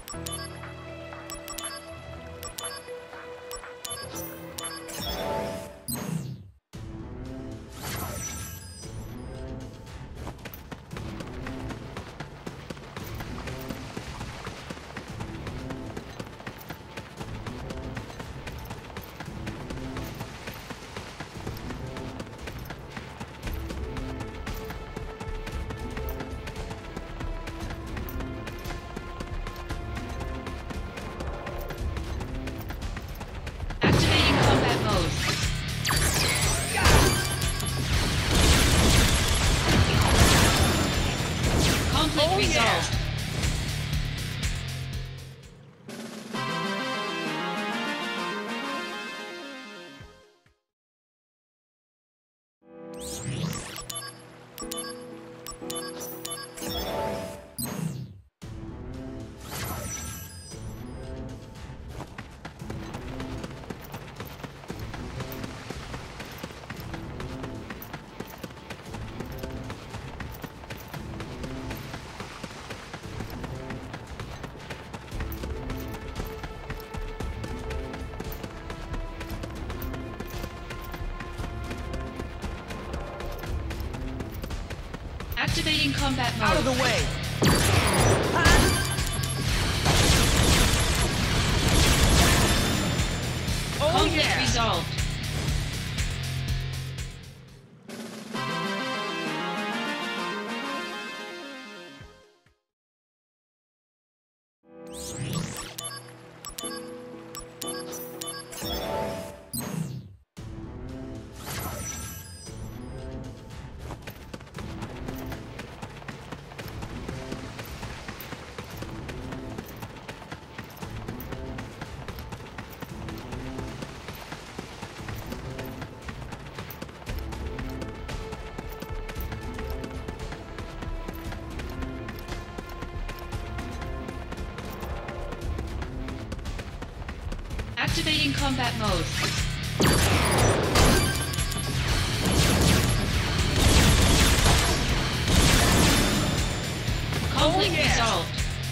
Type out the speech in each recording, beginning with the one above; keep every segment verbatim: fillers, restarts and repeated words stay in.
Resolved. Activating combat mode. Out of the way! Oh, Conflict yeah. resolved. Activating combat mode. Conflict Oh, yeah. resolved.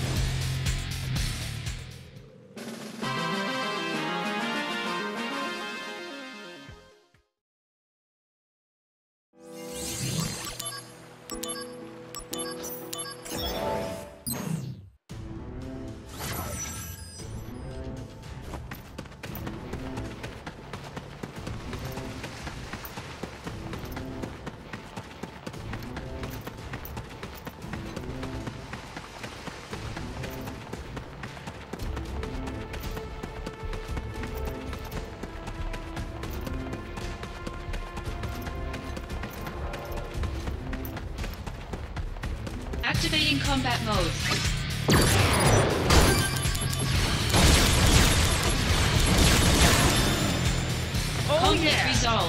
Activating combat mode. Oh, Conflict yeah. resolved.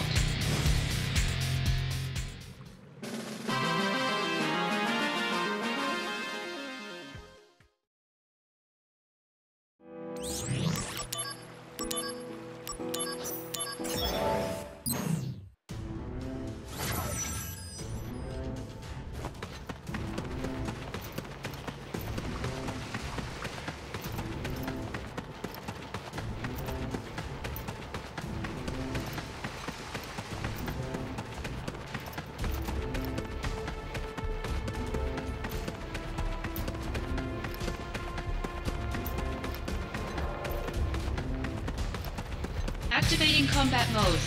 Activating combat mode.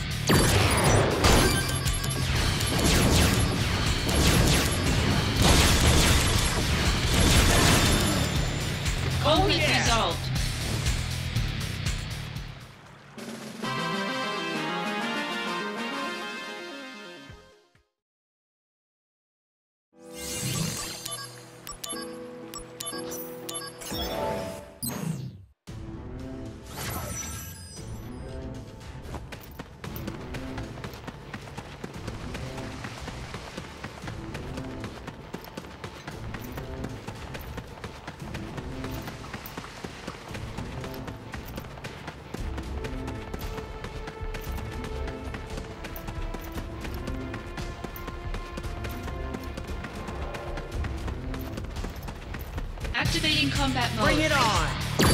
Conflict yeah. resolved. Activating combat mode. Bring it on!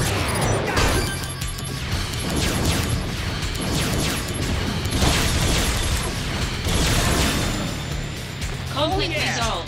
Conflict Oh, yeah. resolved.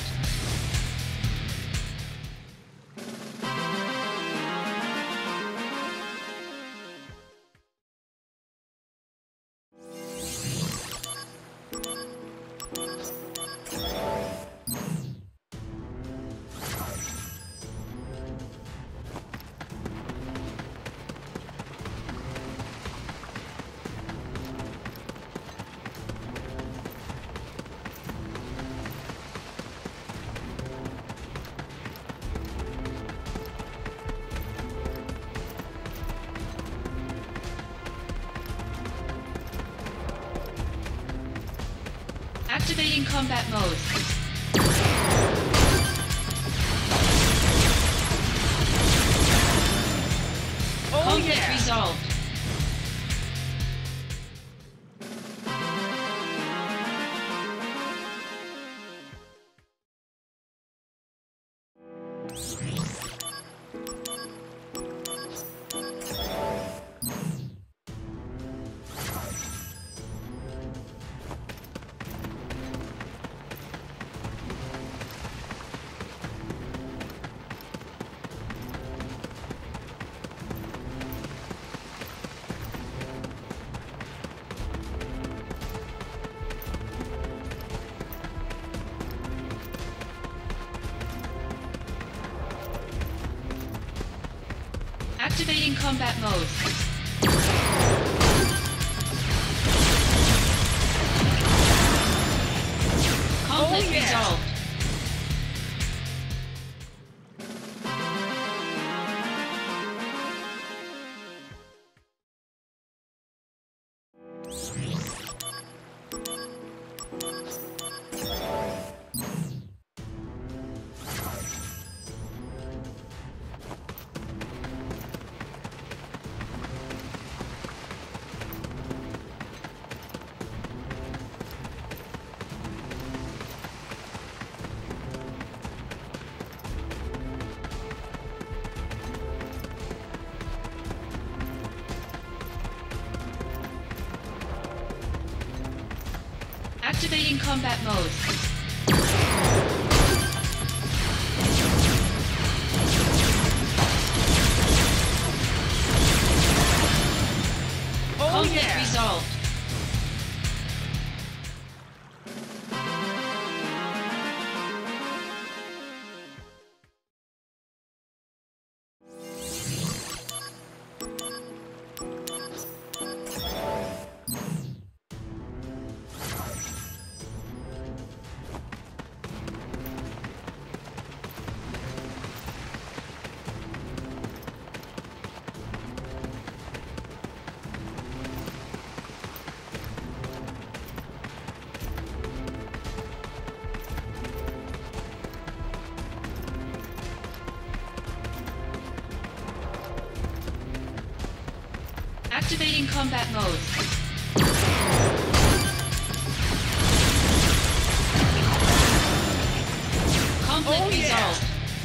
Activating combat mode. Oh Conflict yeah! resolved. Activating combat mode. Conflict Oh, yeah. resolved. Activating combat mode. Oh Conflict yeah! resolved. Activating combat mode. Conflict Oh, yeah. resolved.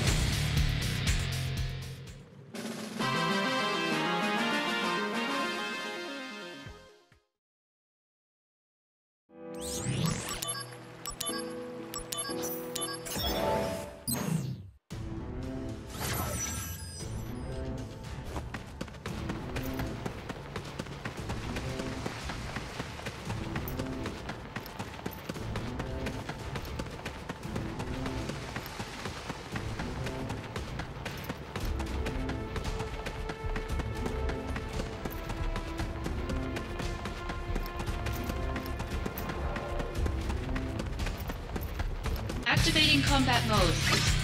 Activating combat mode.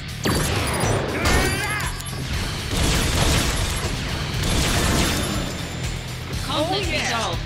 Conflict Oh, yeah. resolved.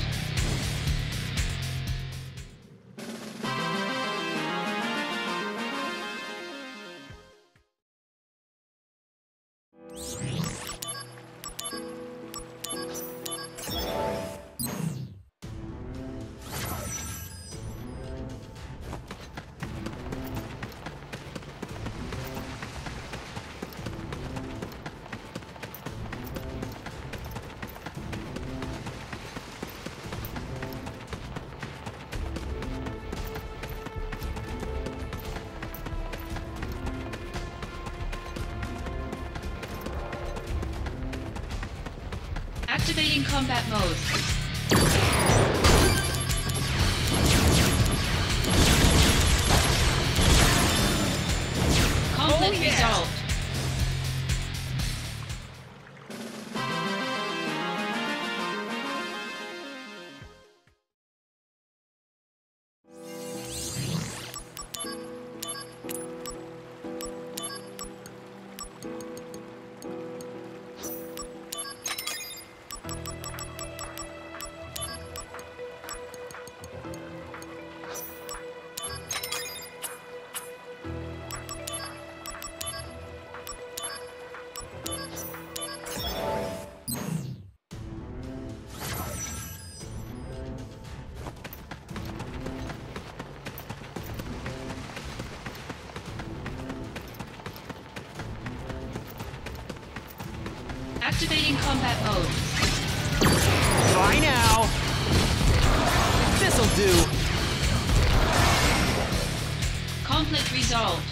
Activating combat mode. Conflict Oh, yeah. resolved. Activating combat mode. Bye now. This'll do. Conflict resolved.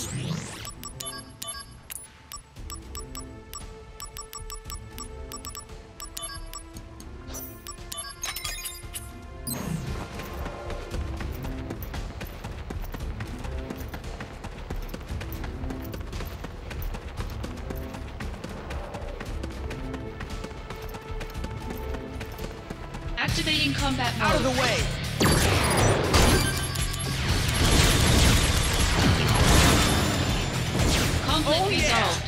Activating combat mode. Out of the way. Conflict Oh, yeah. resolved.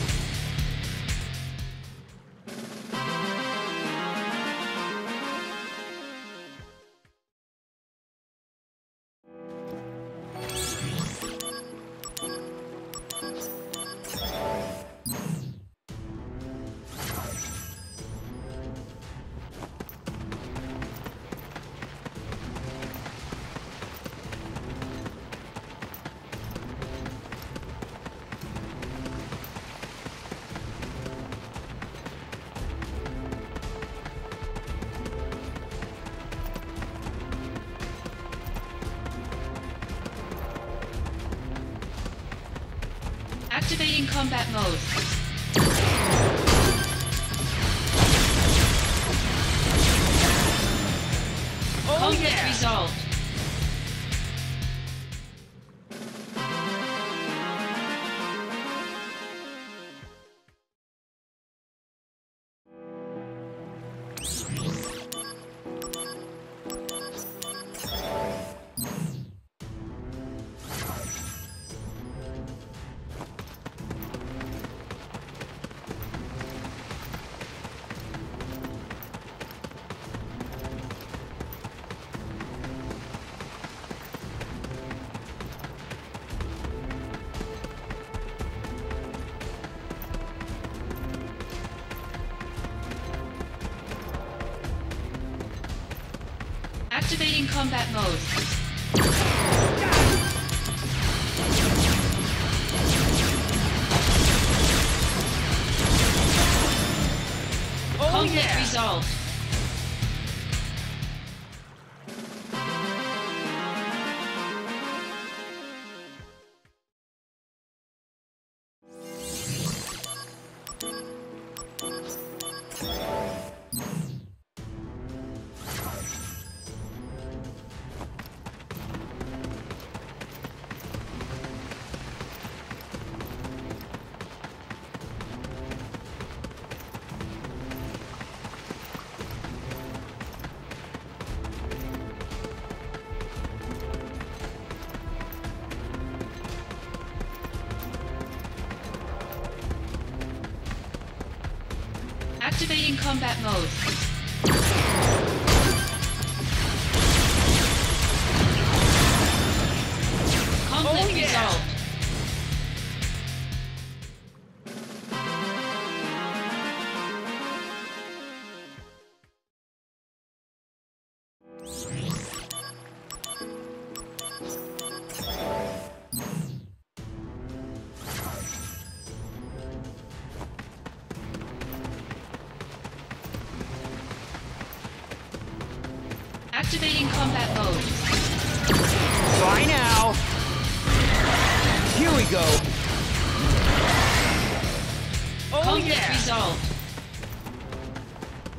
Activating combat mode. Oh Conflict yeah. resolved. Activating combat mode. Oh Conflict yeah. resolved. Activating combat mode. Conflict Oh, yeah. resolved. Activating combat mode. Bye now. Here we go. Oh Conflict yeah. resolved.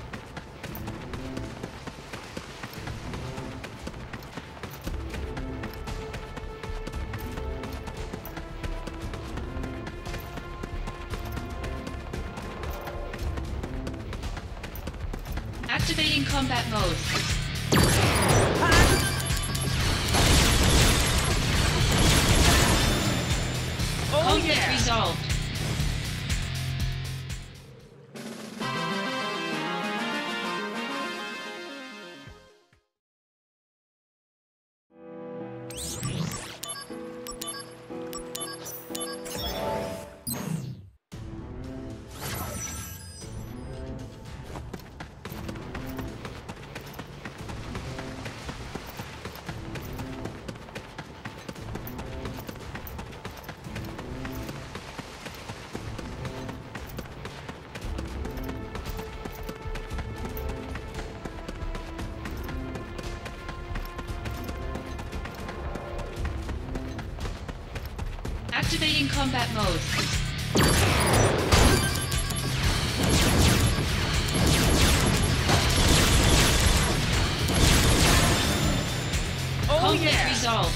Activating combat mode. Oh Conflict yeah! resolved. Activating combat mode. Oh Conflict yeah! resolved.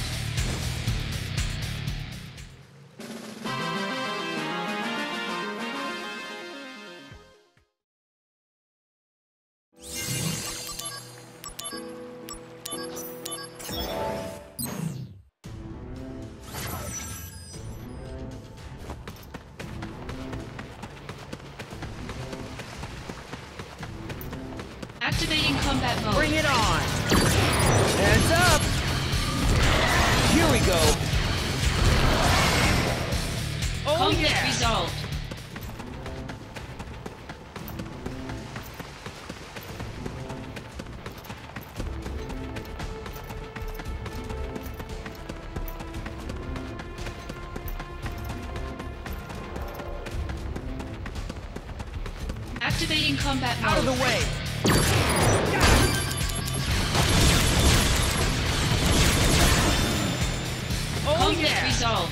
Activating combat mode. Bring it on! Heads up! Here we go! Oh Conflict yeah! resolved. Activating combat mode. Out of the way! Oh Conflict yeah! resolved.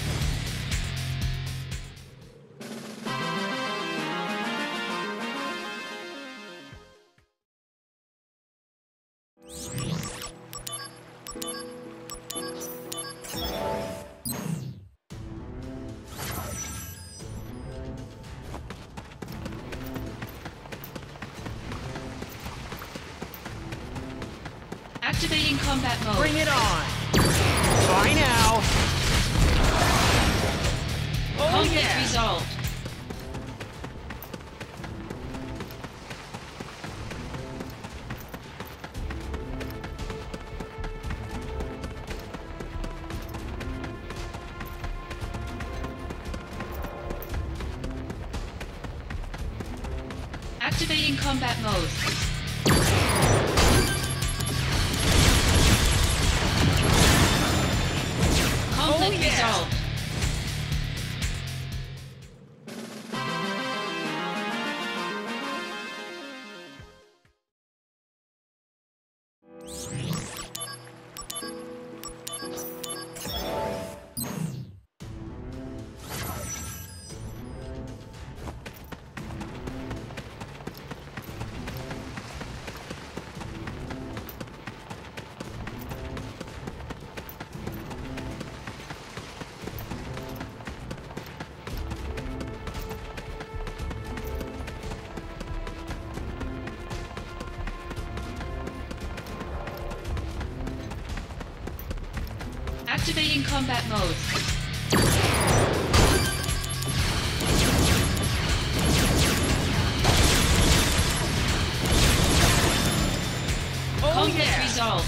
Activating combat mode. Bring it on! Try now! Oh Conflict yeah! resolved. Activating combat mode. Conflict Oh, yeah. resolved. Activating combat mode. Oh Conflict yeah! resolved.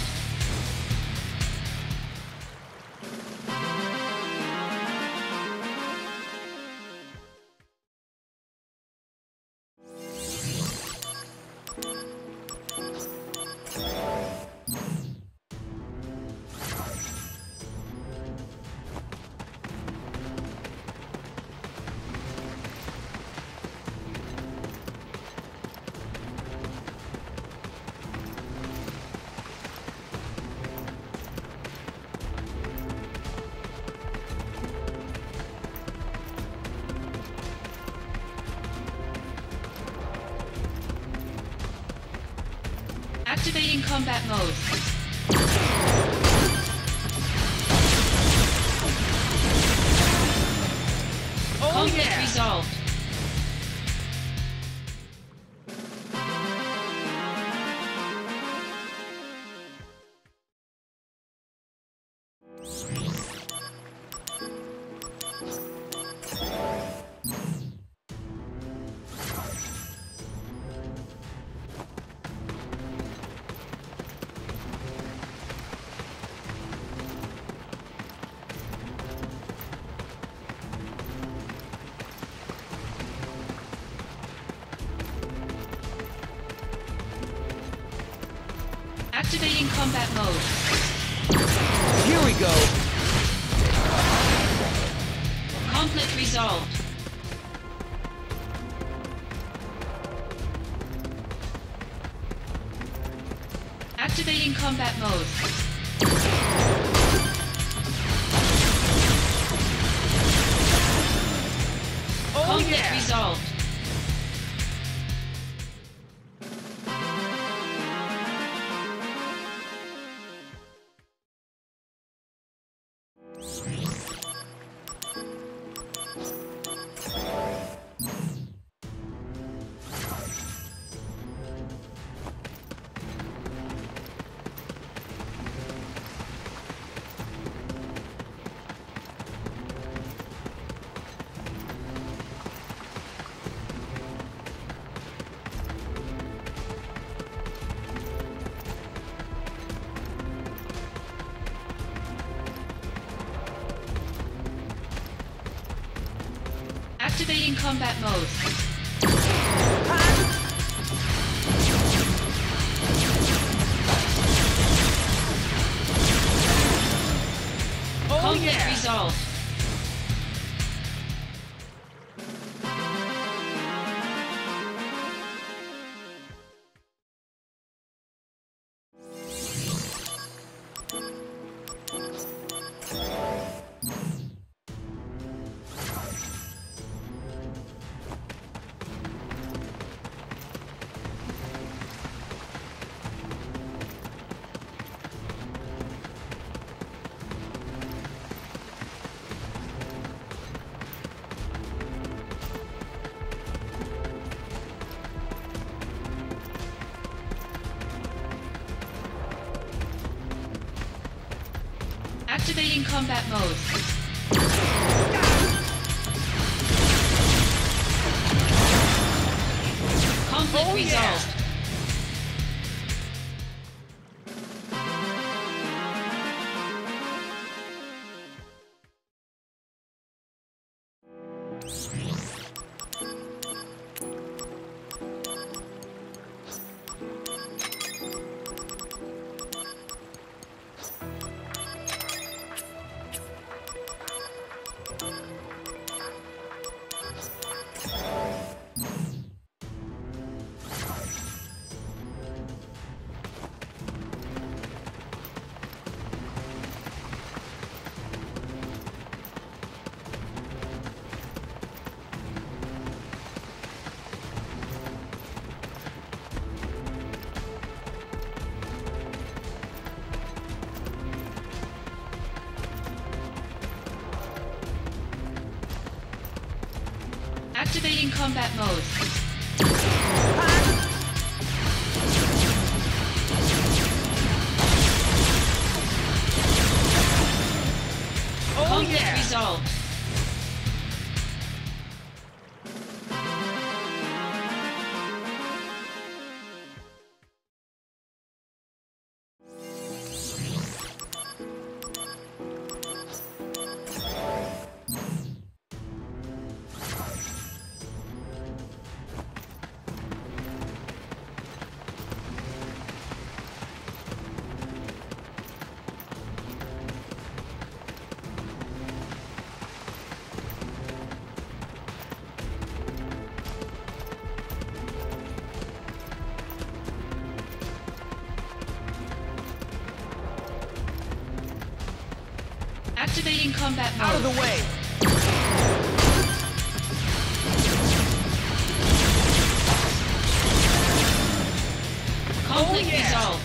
Activating combat mode. Oh Conflict yeah! resolved. Activating combat mode. Here we go. Conflict resolved. Activating combat mode. Oh Conflict yeah! resolved. Activating combat mode. Oh Conflict yeah! resolved. Activating combat mode. Conflict Oh, yeah. resolved. Activating combat mode. Oh Conflict yeah! resolved. Activating combat mode. Out of the way. Conflict Oh, yeah. resolved.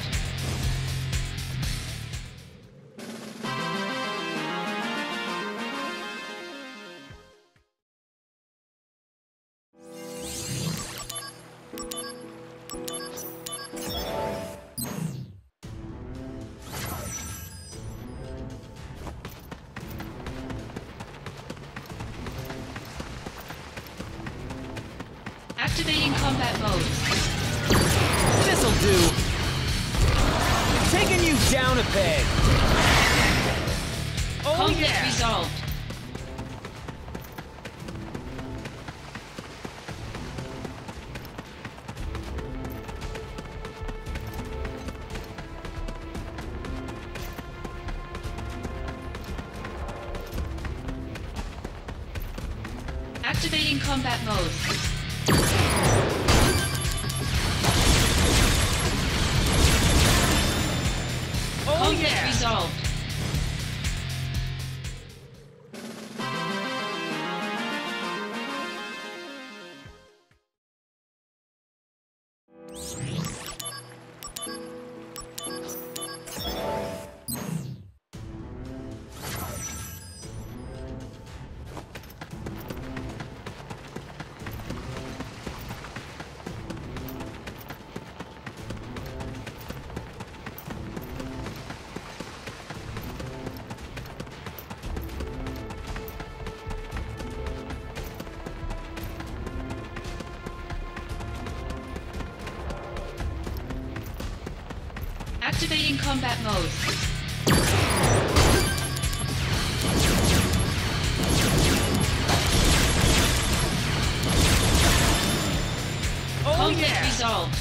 Activating combat mode. This'll do. Taking you down a peg. Oh Conflict yeah! resolved. Activating combat mode. Oh Conflict yeah! resolved. Activating combat mode. Oh Conflict yeah! resolved.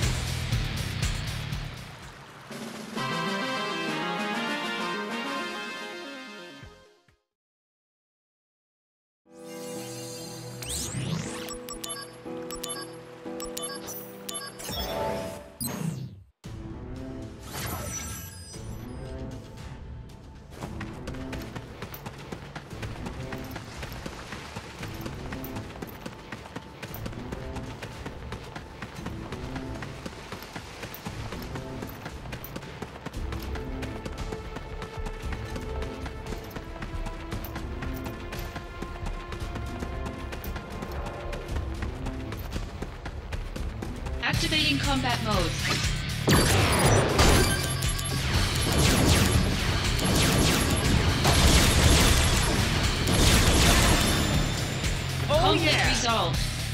Activating combat mode. Oh Conflict yeah! resolved.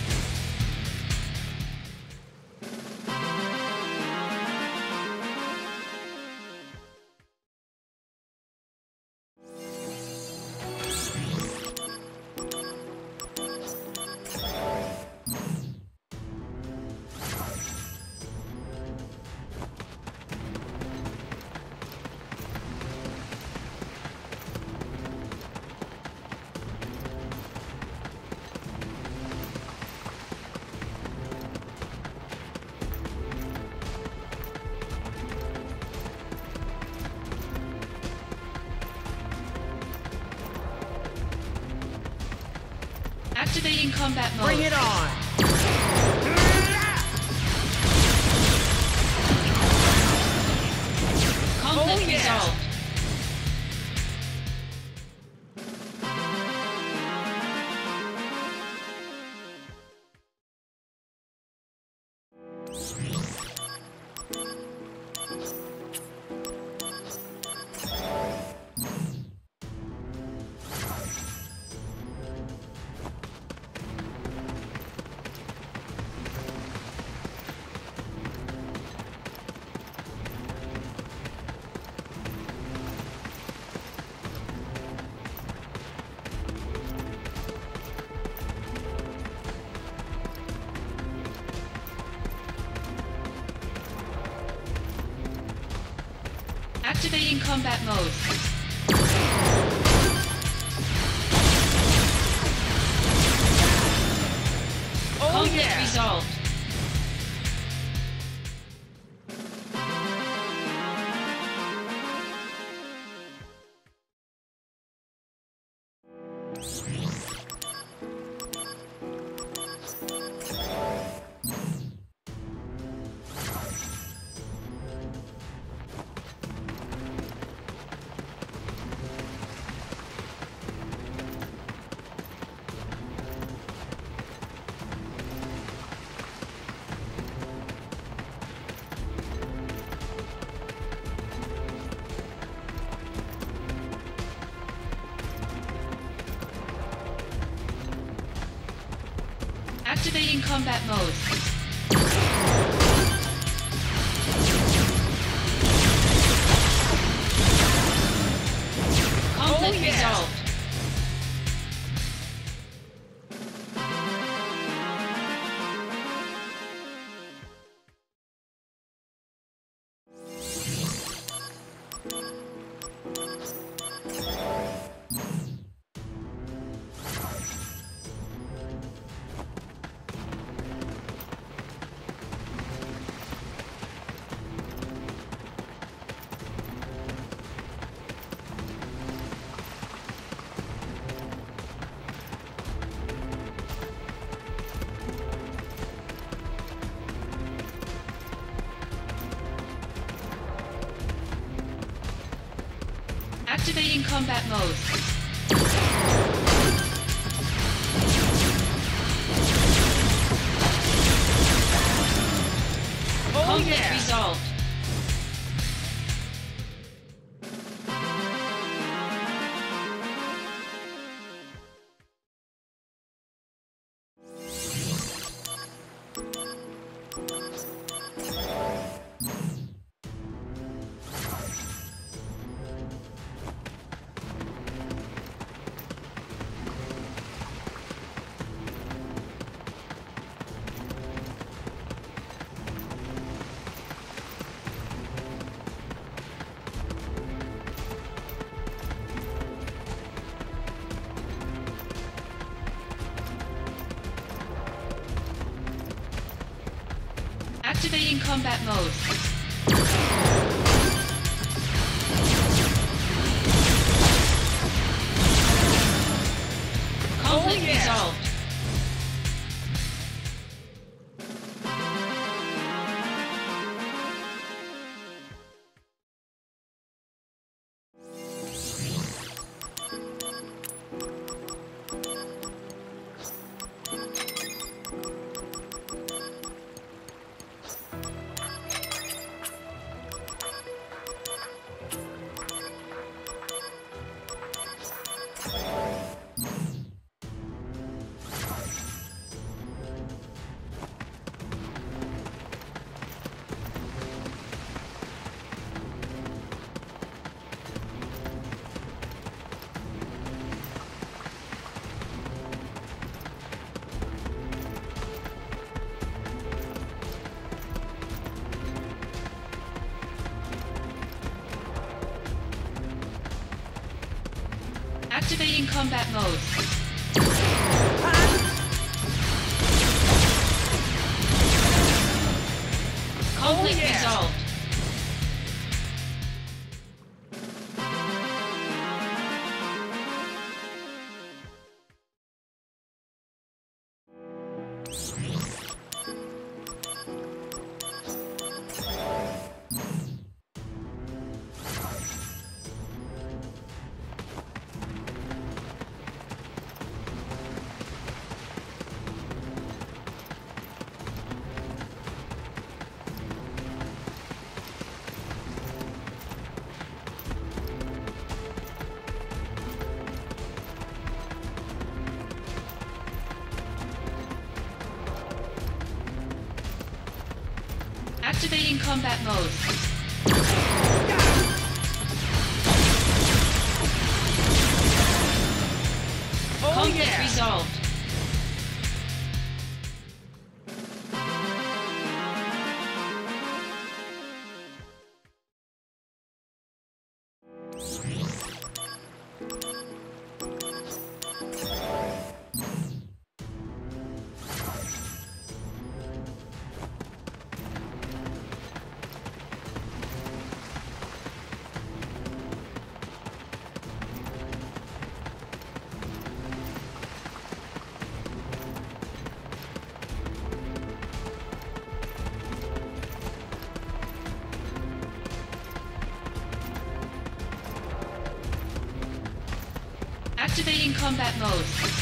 Activating combat mode. Bring it on! Conflict Oh, yeah. resolved. Activating combat mode. Oh Conflict yeah! resolved. Activating combat mode. Conflict Oh, yeah. resolved. Activating combat mode. Oh Conflict yeah! resolved. Activating combat mode. Conflict yeah. resolved. Activating combat mode. Conflict yeah. resolved. Activating combat mode. Oh Conflict yeah! resolved. Activating combat mode.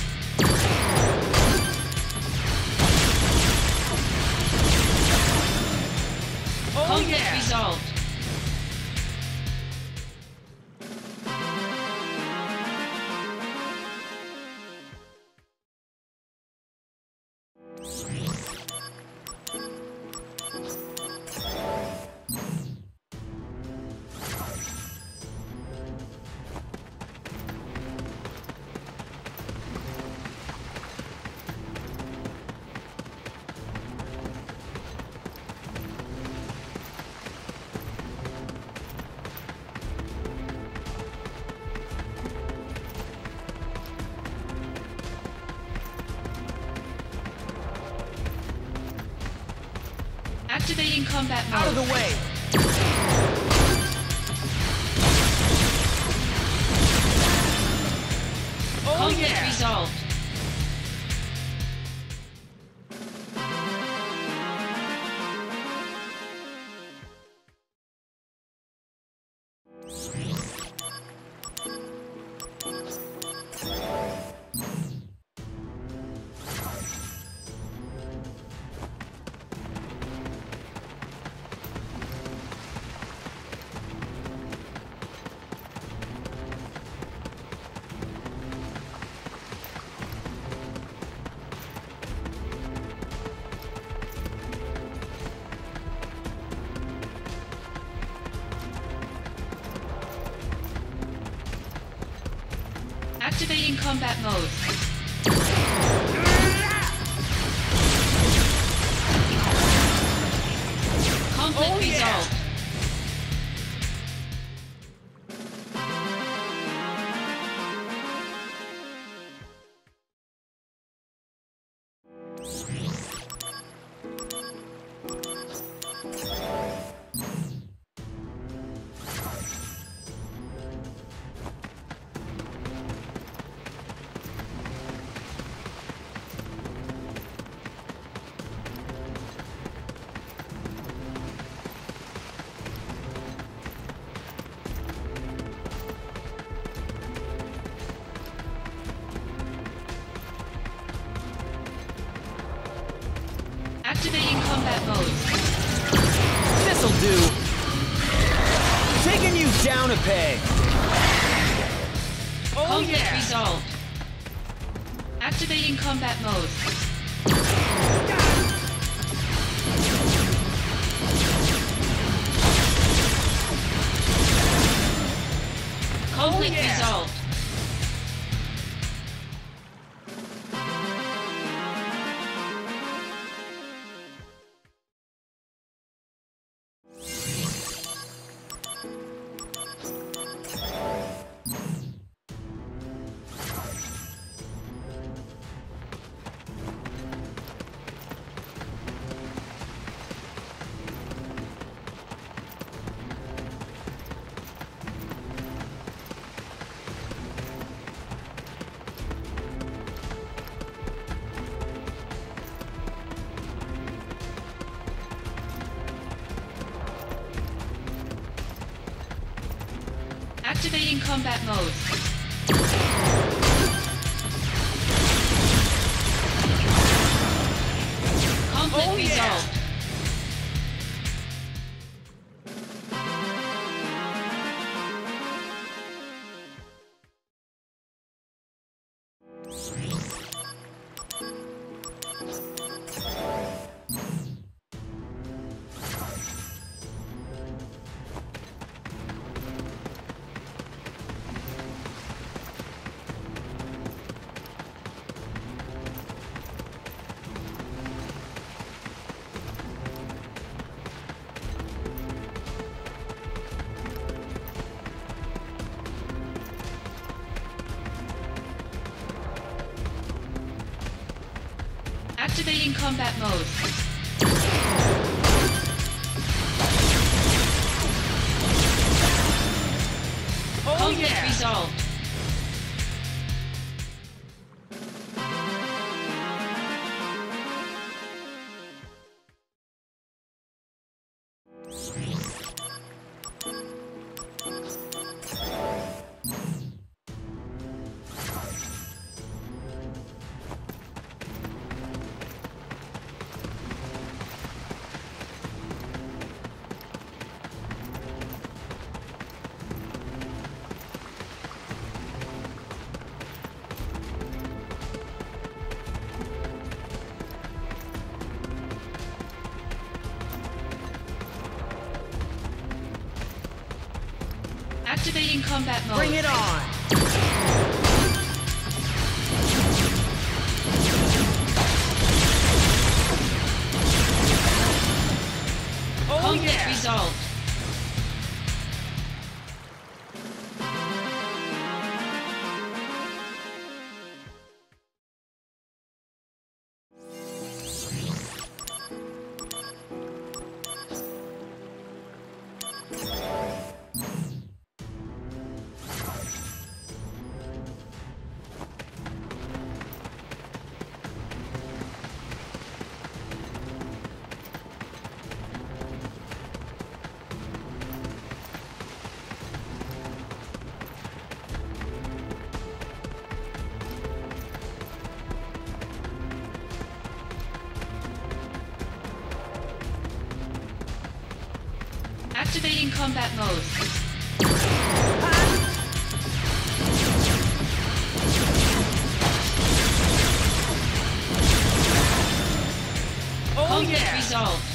Oh Conflict yeah! resolved. Activating combat mode. Out of the way! Oh Conflict yeah! resolved. Activating combat mode. Conflict Oh, yeah. resolved. Activating combat mode. This'll do. Taking you down a peg. Oh Conflict yeah. resolved. Activating combat mode. Conflict yeah. resolved. Activating combat mode. Conflict Oh, yeah. resolved. Activating combat mode. Oh Conflict yeah. resolved. Activating combat mode. Bring it on. Oh Conflict yeah. resolved. Activating combat mode. Oh Conflict yeah. resolved.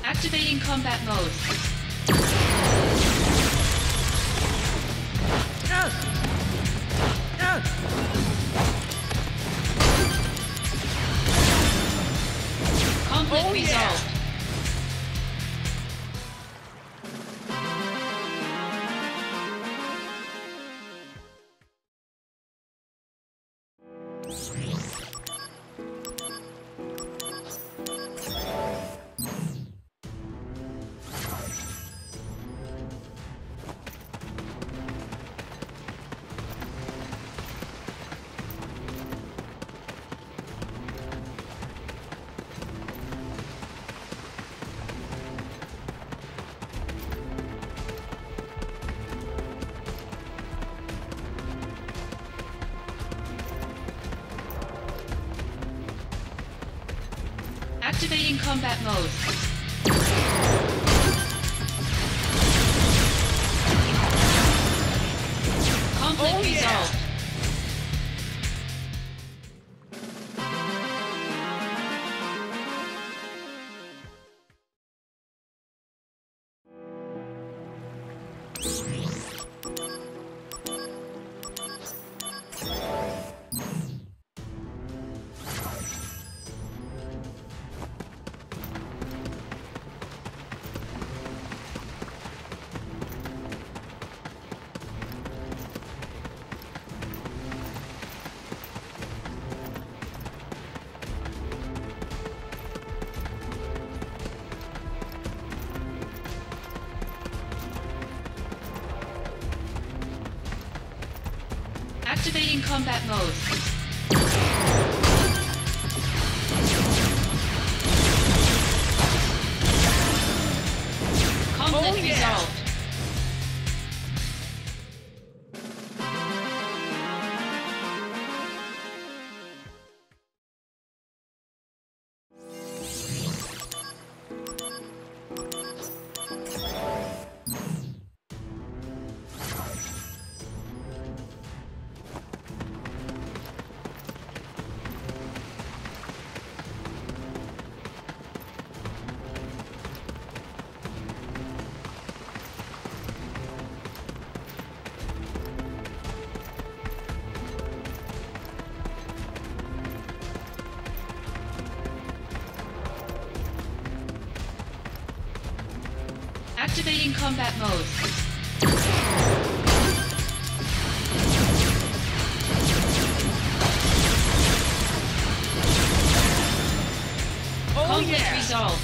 Activating combat mode. Ah! Ah! Conflict Oh, yeah. resolved. Activating combat mode. Conflict Oh, yeah. resolved. Activating combat mode. Conflict Oh, yeah. resolved. Activating combat mode. Oh, Conflict yeah. resolved.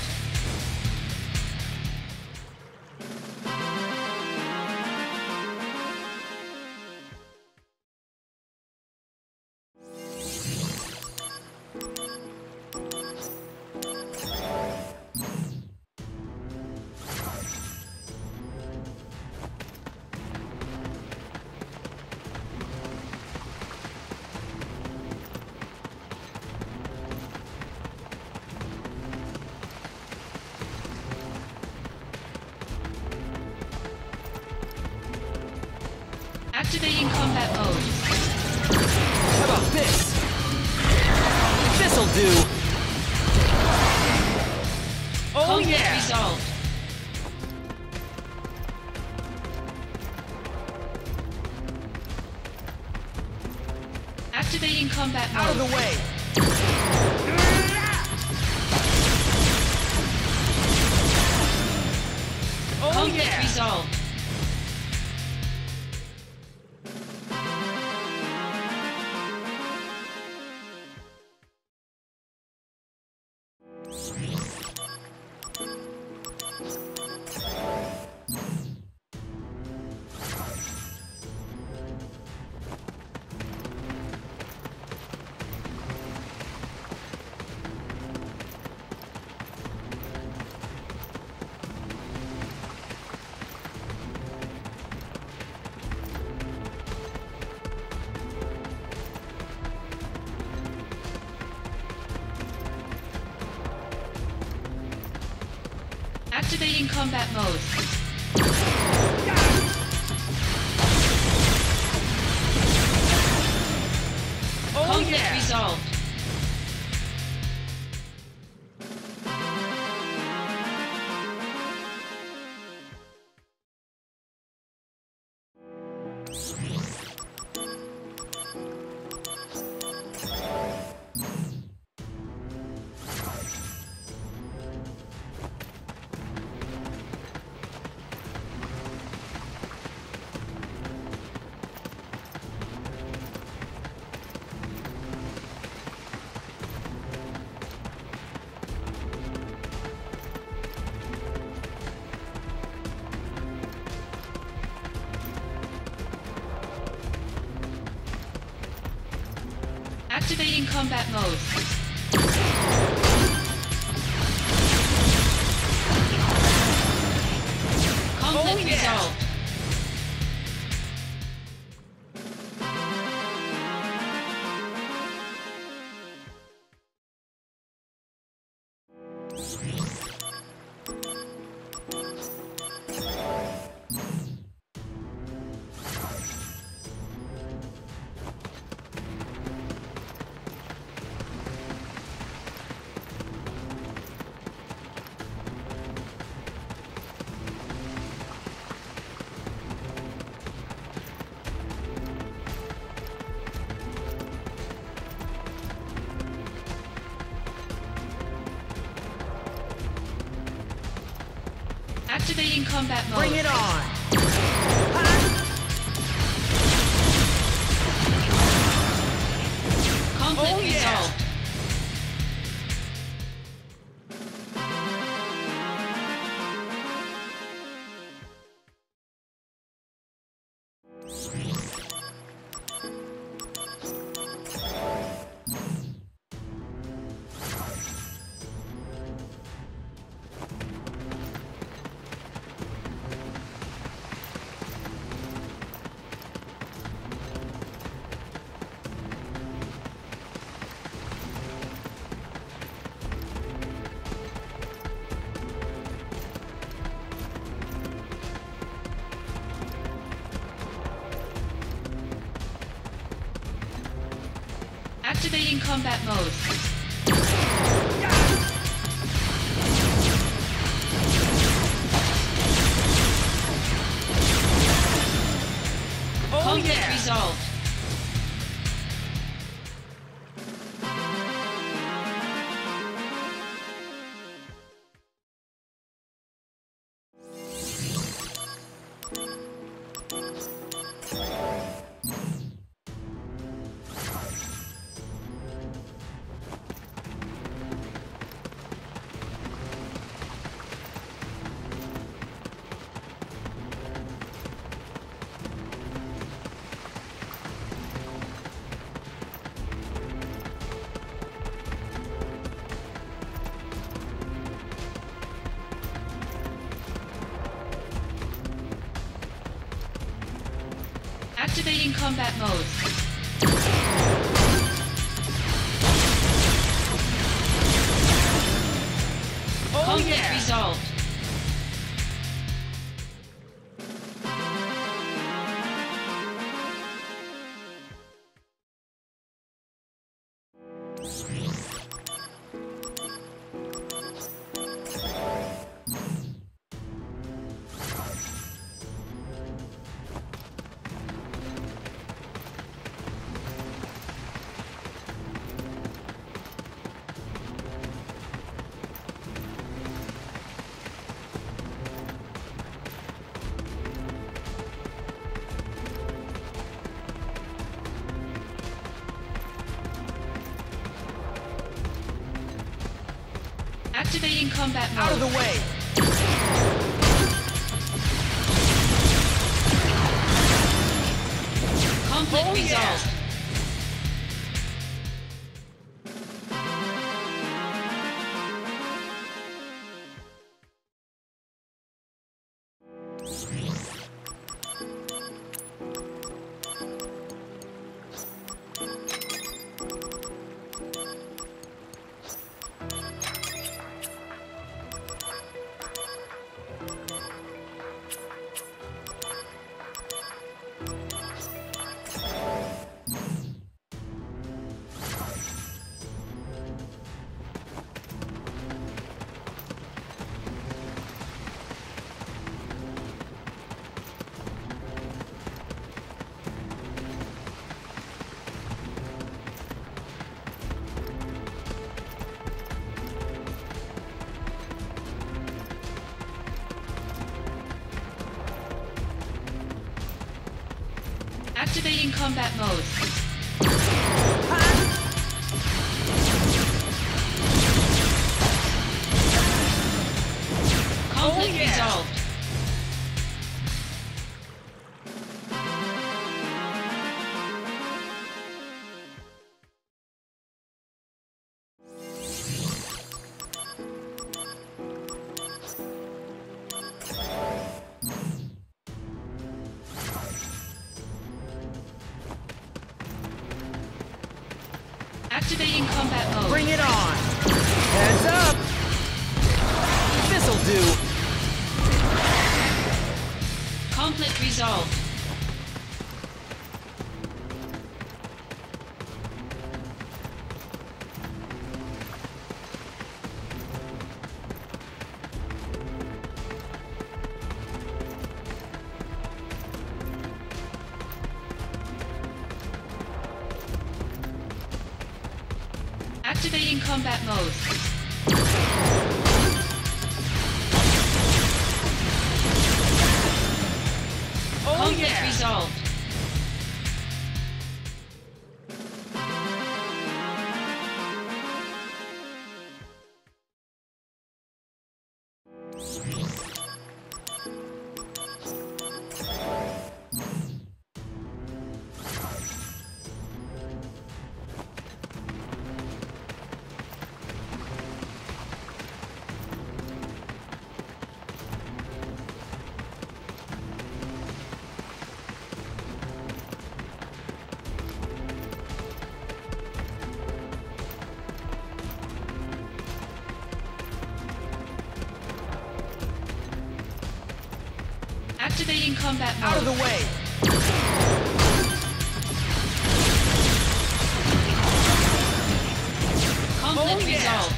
Activating combat mode. How about this? This'll do. Oh, Conflict yeah. resolved. Activating combat mode. Out of the way. Oh, Conflict yeah. resolved. Activating combat mode. Oh, Conflict yeah. resolved. Activating combat mode. Conflict Oh, yeah. resolved. Activating combat mode. Bring it on! Conflict Oh, yeah. resolved. Activating combat mode. Oh, Conflict yeah. resolved. Activating combat mode. Oh, Conflict yeah. resolved. Activating combat mode. Out of the way! Conflict Oh, yeah. resolved. Activating combat mode. Conflict Oh, yeah. resolved. Activating combat mode. Bring it on! Heads up! This'll do! Conflict resolved. Activating combat mode. Oh Conflict yeah! resolved. Activating combat mode. Out of the way! Conflict Oh, yeah. resolved.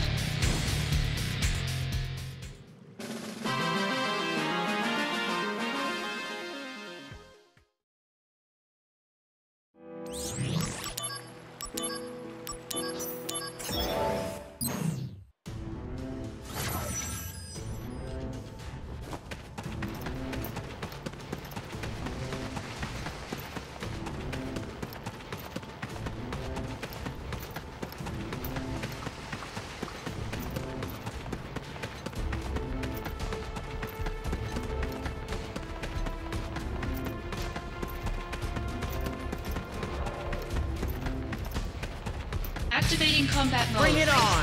Activating combat mode. Bring it on!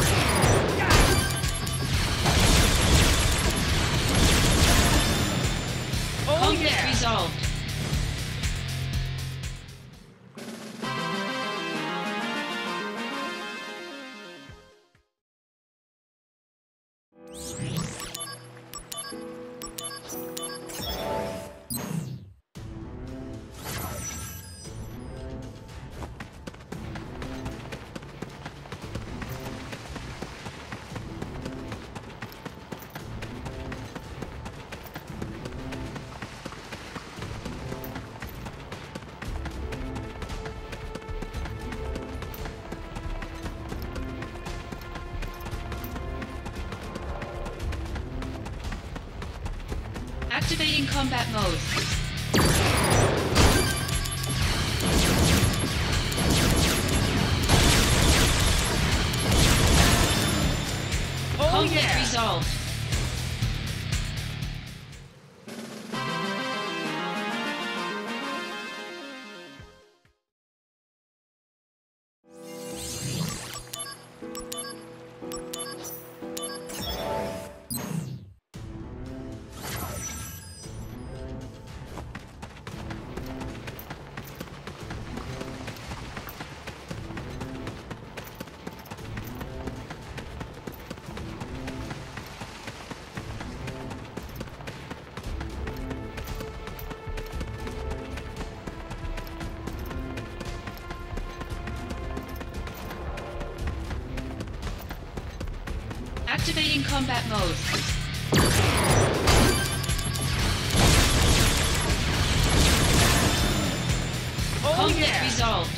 Oh Conflict yeah! resolved. Activating combat mode. Oh Conflict yeah! resolved. Activating combat mode. Oh Conflict yeah! resolved.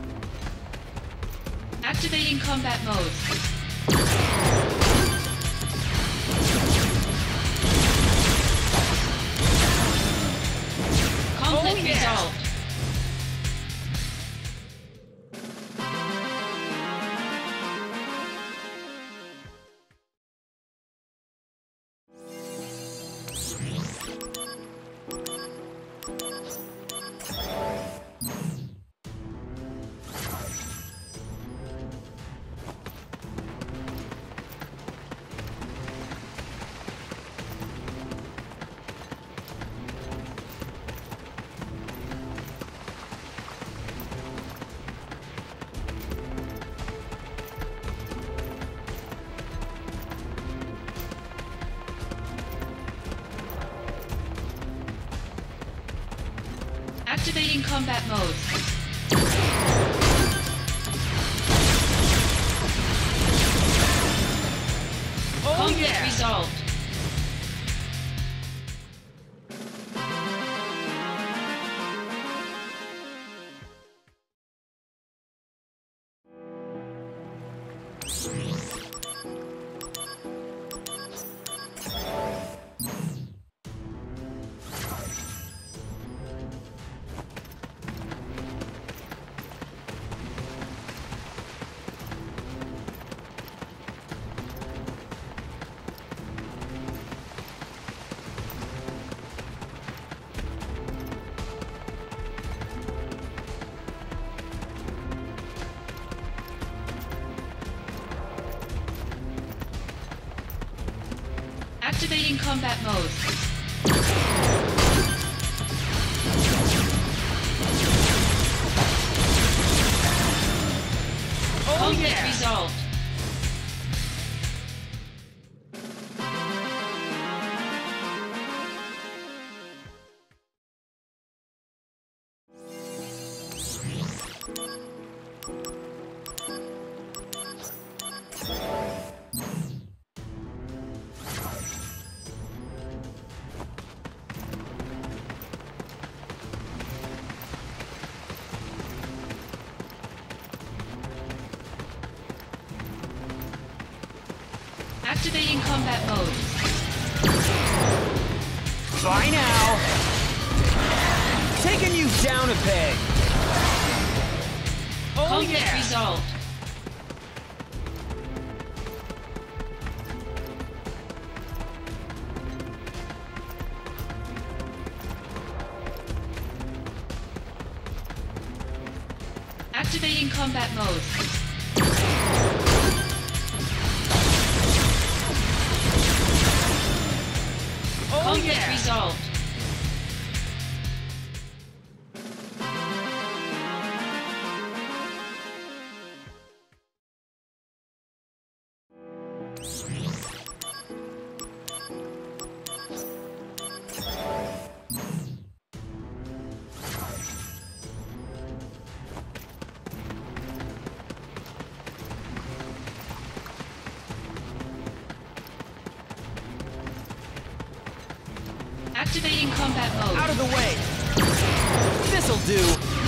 Activating combat mode. Activating combat mode. Oh Conflict yeah! resolved. Activating combat mode. Oh Conflict yeah! resolved. Activating combat mode. Bye now! Taking you down a peg! Oh Conflict yeah! resolved. Activating combat mode. Oh Conflict yeah! resolved. Activating combat mode. Out of the way! This'll do!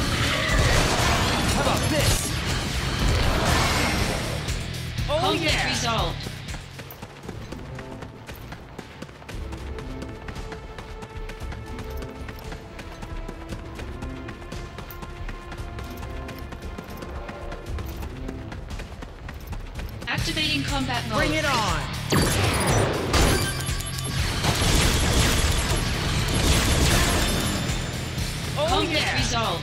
How about this? Oh Conflict yeah! resolved. Activating combat mode. Bring it on! Oh Conflict yeah! resolved.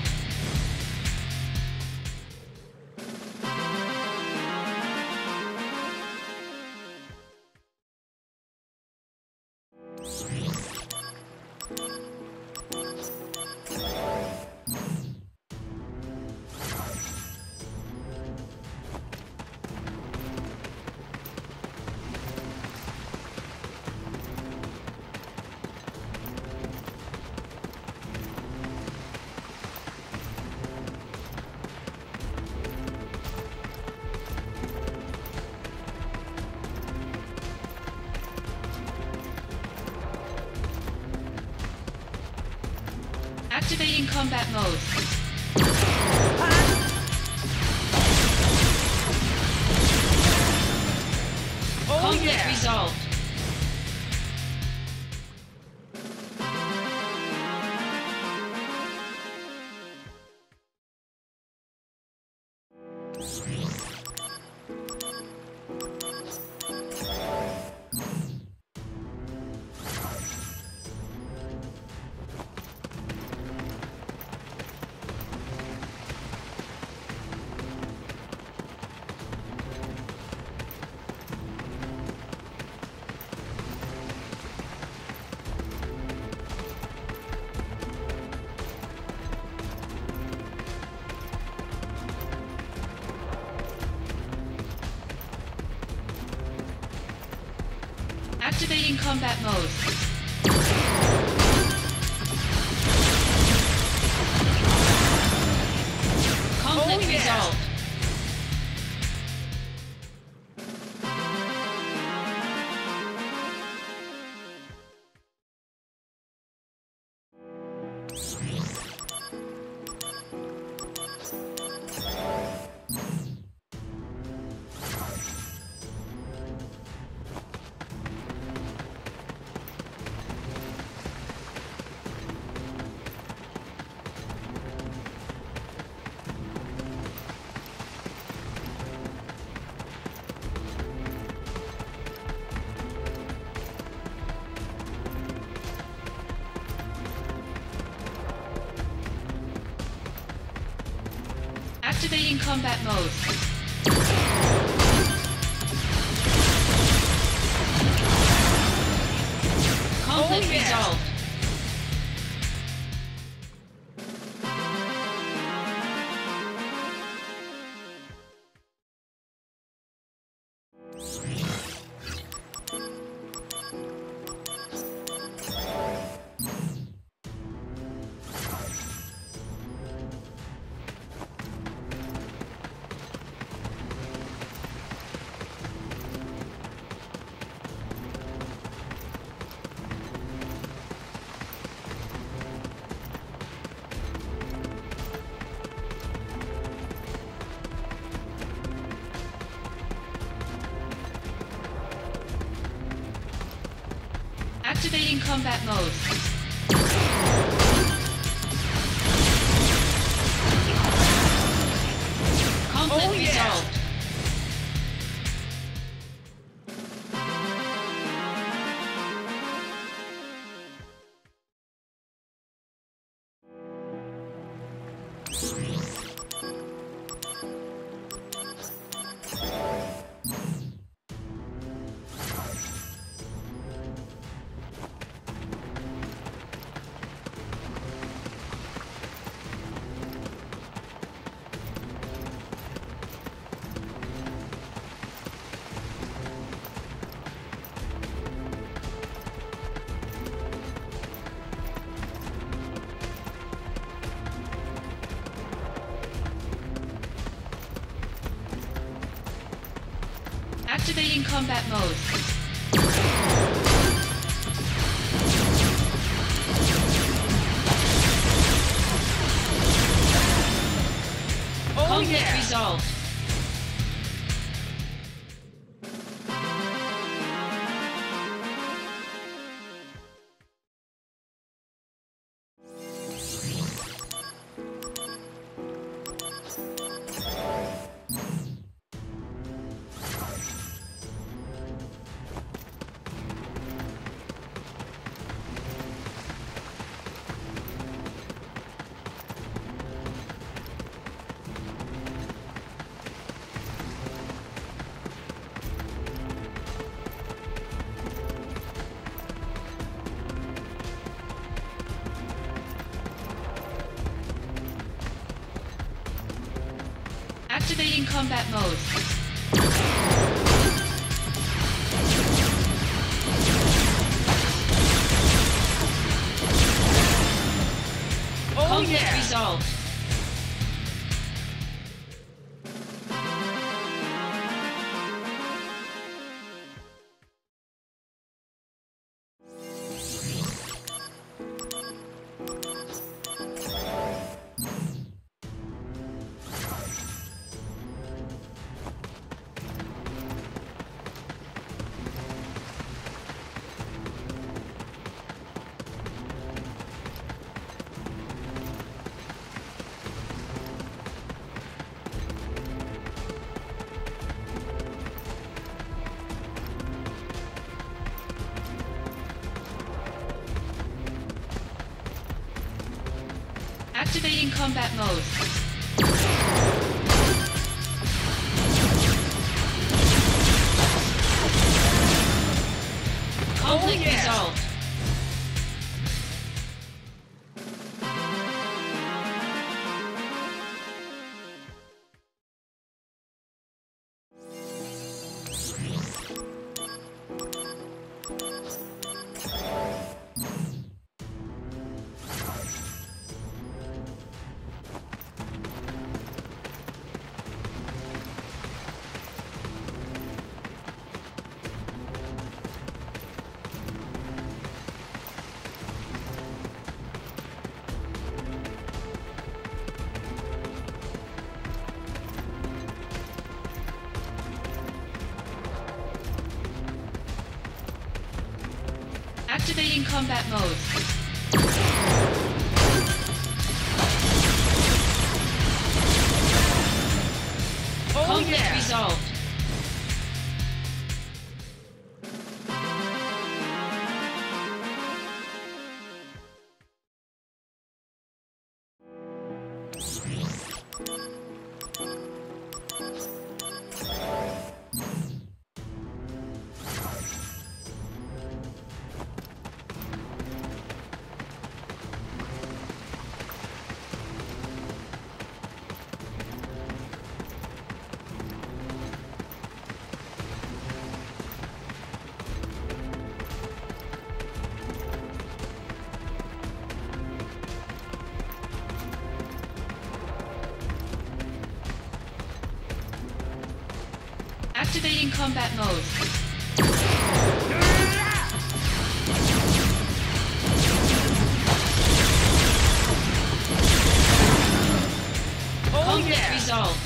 Activating combat mode. Oh Conflict yeah! resolved. Activating combat mode. Conflict Oh, yeah. resolved. Activating combat mode. Conflict Oh, yeah. resolved. Activating combat mode. Conflict Oh, yeah. resolved. Activating combat mode. Oh, Conflict yeah. resolved. Activating combat mode. Oh, Conflict yeah. resolved. Activating combat mode. Conflict yeah. resolved. Activating combat mode. Oh Conflict yeah! resolved. Activating combat mode. Oh Conflict yeah! resolved.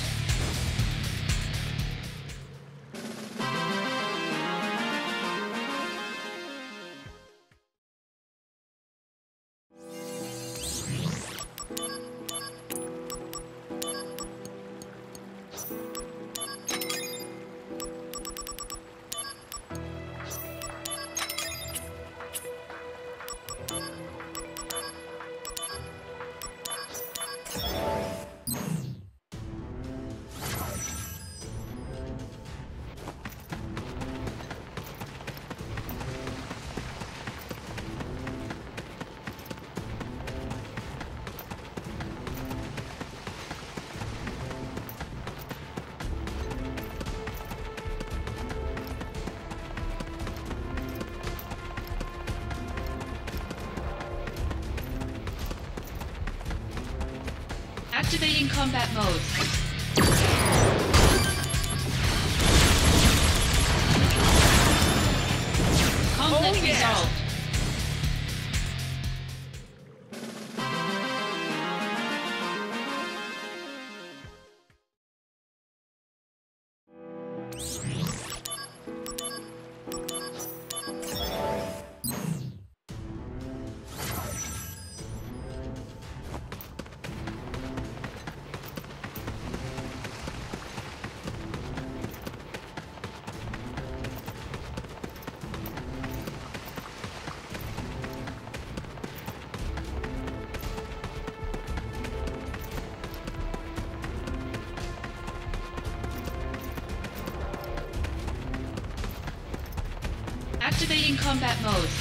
Activating combat mode. Conflict Oh, yeah. resolved. Activating combat mode.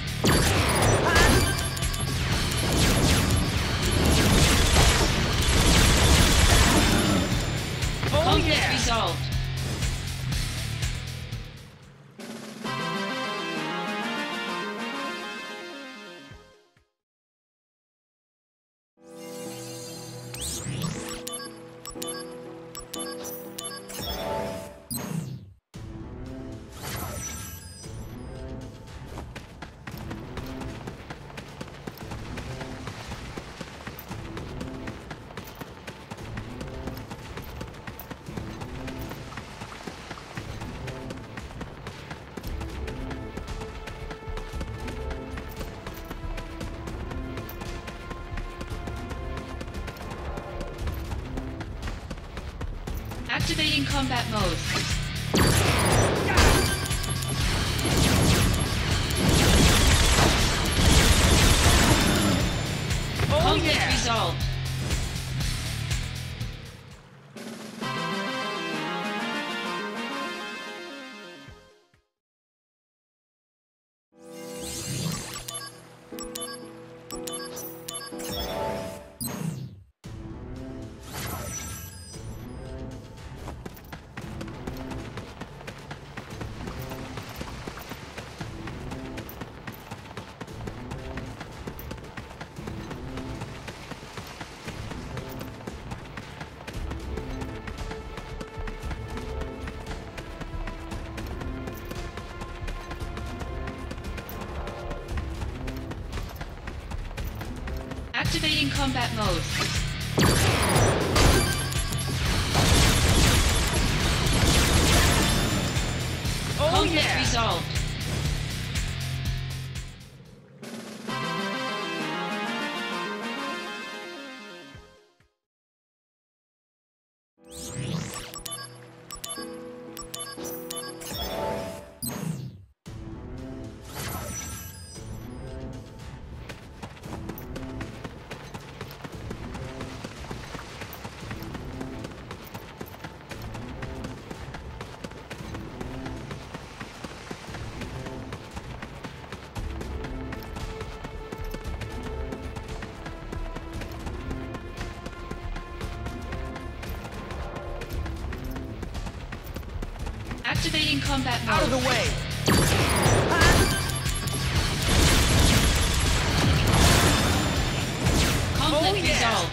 Oh Conflict yeah! resolved. Activating combat mode. Oh Conflict yeah! resolved. Activating combat mode. Oh Conflict yeah! resolved. Activating combat mode. Out of the way! Conflict Oh, yeah. resolved.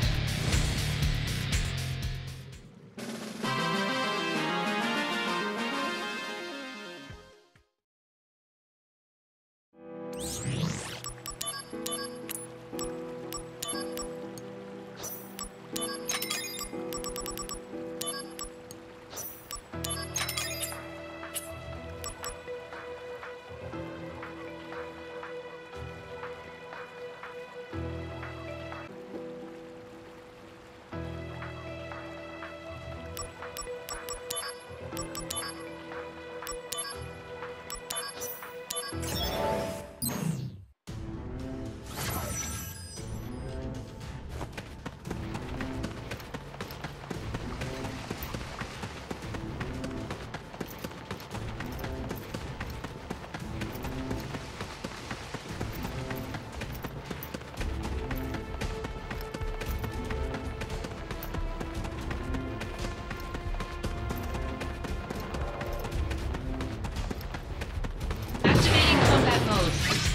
Activating combat mode.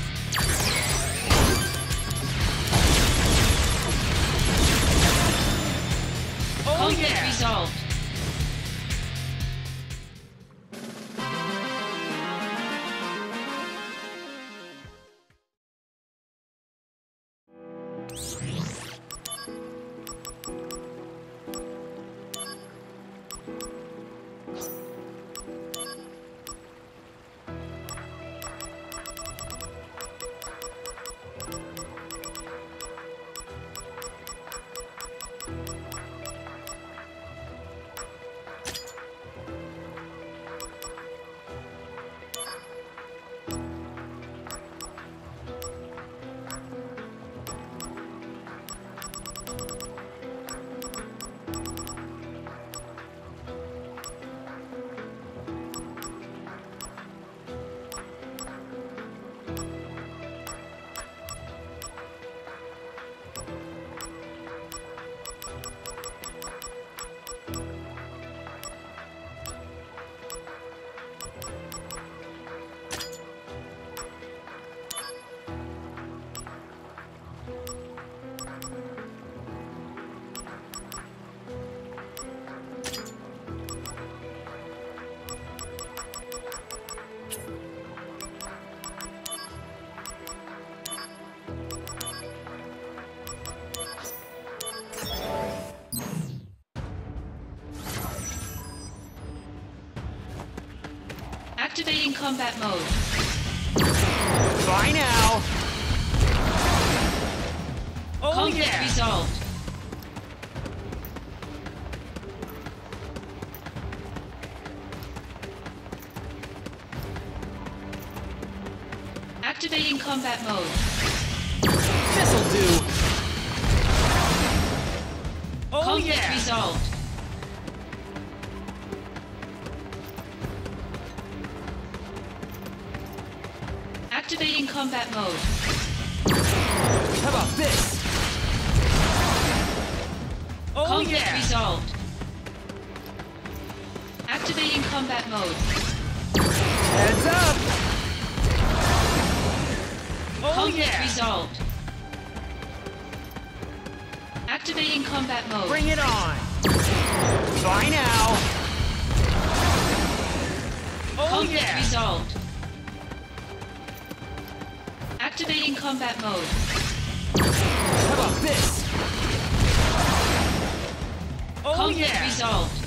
Oh, Conflict yeah. resolved. Activating combat mode. Bye now! Oh, Conflict yeah! resolved. Activating combat mode. This'll do! Oh, Conflict yeah! resolved. Activating combat mode. How about this? Oh, Conflict yeah! resolved. Activating combat mode. Heads up! Oh, Conflict yeah! resolved. Activating combat mode. Bring it on! Bye now! Oh, Conflict yeah! resolved. Activating combat mode. How about this? Oh, Conflict yeah! resolved.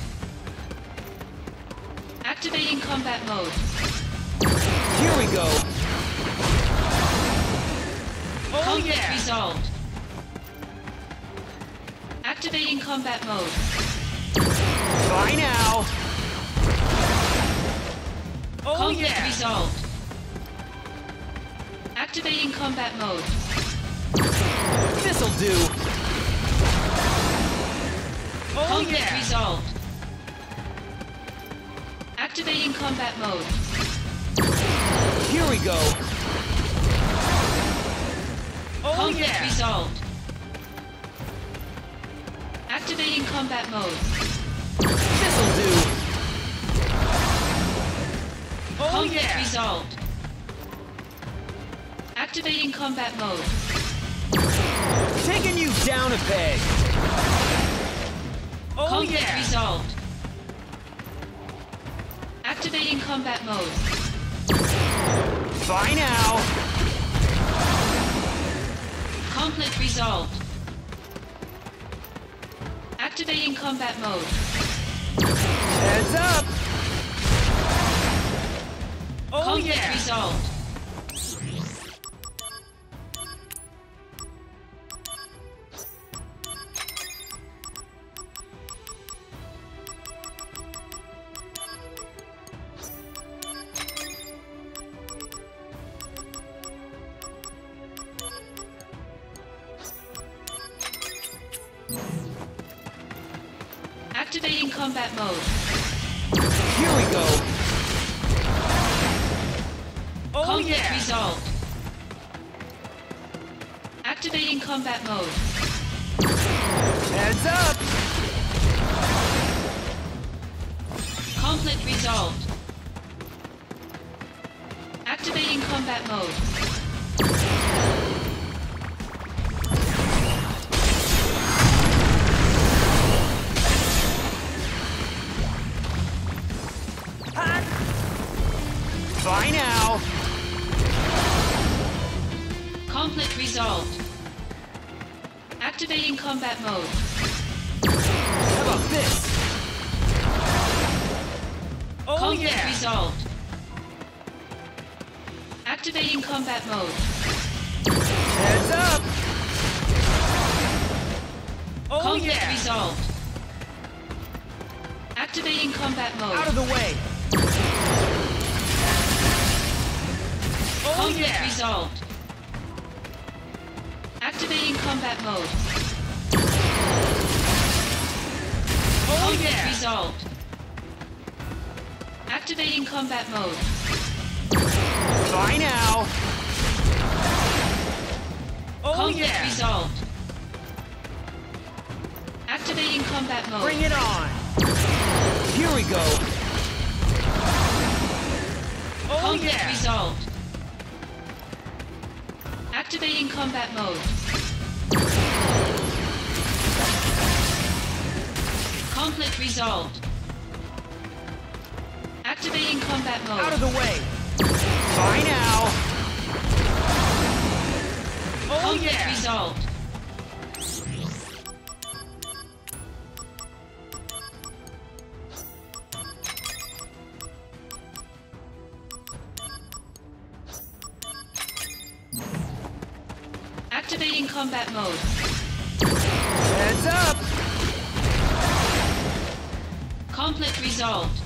Activating combat mode. Here we go! Oh, Conflict yeah! resolved. Activating combat mode. Bye now! Oh, Conflict yeah! resolved. Activating combat mode. This'll do! Oh, Conflict yeah! resolved. Activating combat mode. Here we go! Oh, Conflict yeah! resolved. Activating combat mode. This'll do! Conflict yeah! resolved. Activating combat mode. Taking you down a peg! Oh Conflict yeah! resolved. Activating combat mode. Bye now! Conflict resolved. Activating combat mode. Heads up! Oh Conflict yeah! resolved. Activating combat mode. Here we go! Oh Conflict yeah! resolved. Activating combat mode. Heads up! Conflict resolved. Activating combat mode. Bye now! Conflict resolved. Activating combat mode. How about this? Oh Conflict yeah! resolved. Activating combat mode. Heads up! Oh Conflict yeah! resolved. Activating combat mode. Out of the way! Oh Conflict yeah! resolved. Activating combat mode. Oh Conflict yeah! resolved. Activating combat mode. Bye now! Oh Conflict yeah! resolved. Activating combat mode. Bring it on! Here we go! Oh Conflict yeah! resolved. Activating combat mode. Conflict resolved. Activating combat mode. Out of the way! Bye now! Oh Conflict yeah! resolved. Activating combat mode. Heads up! Conflict resolved.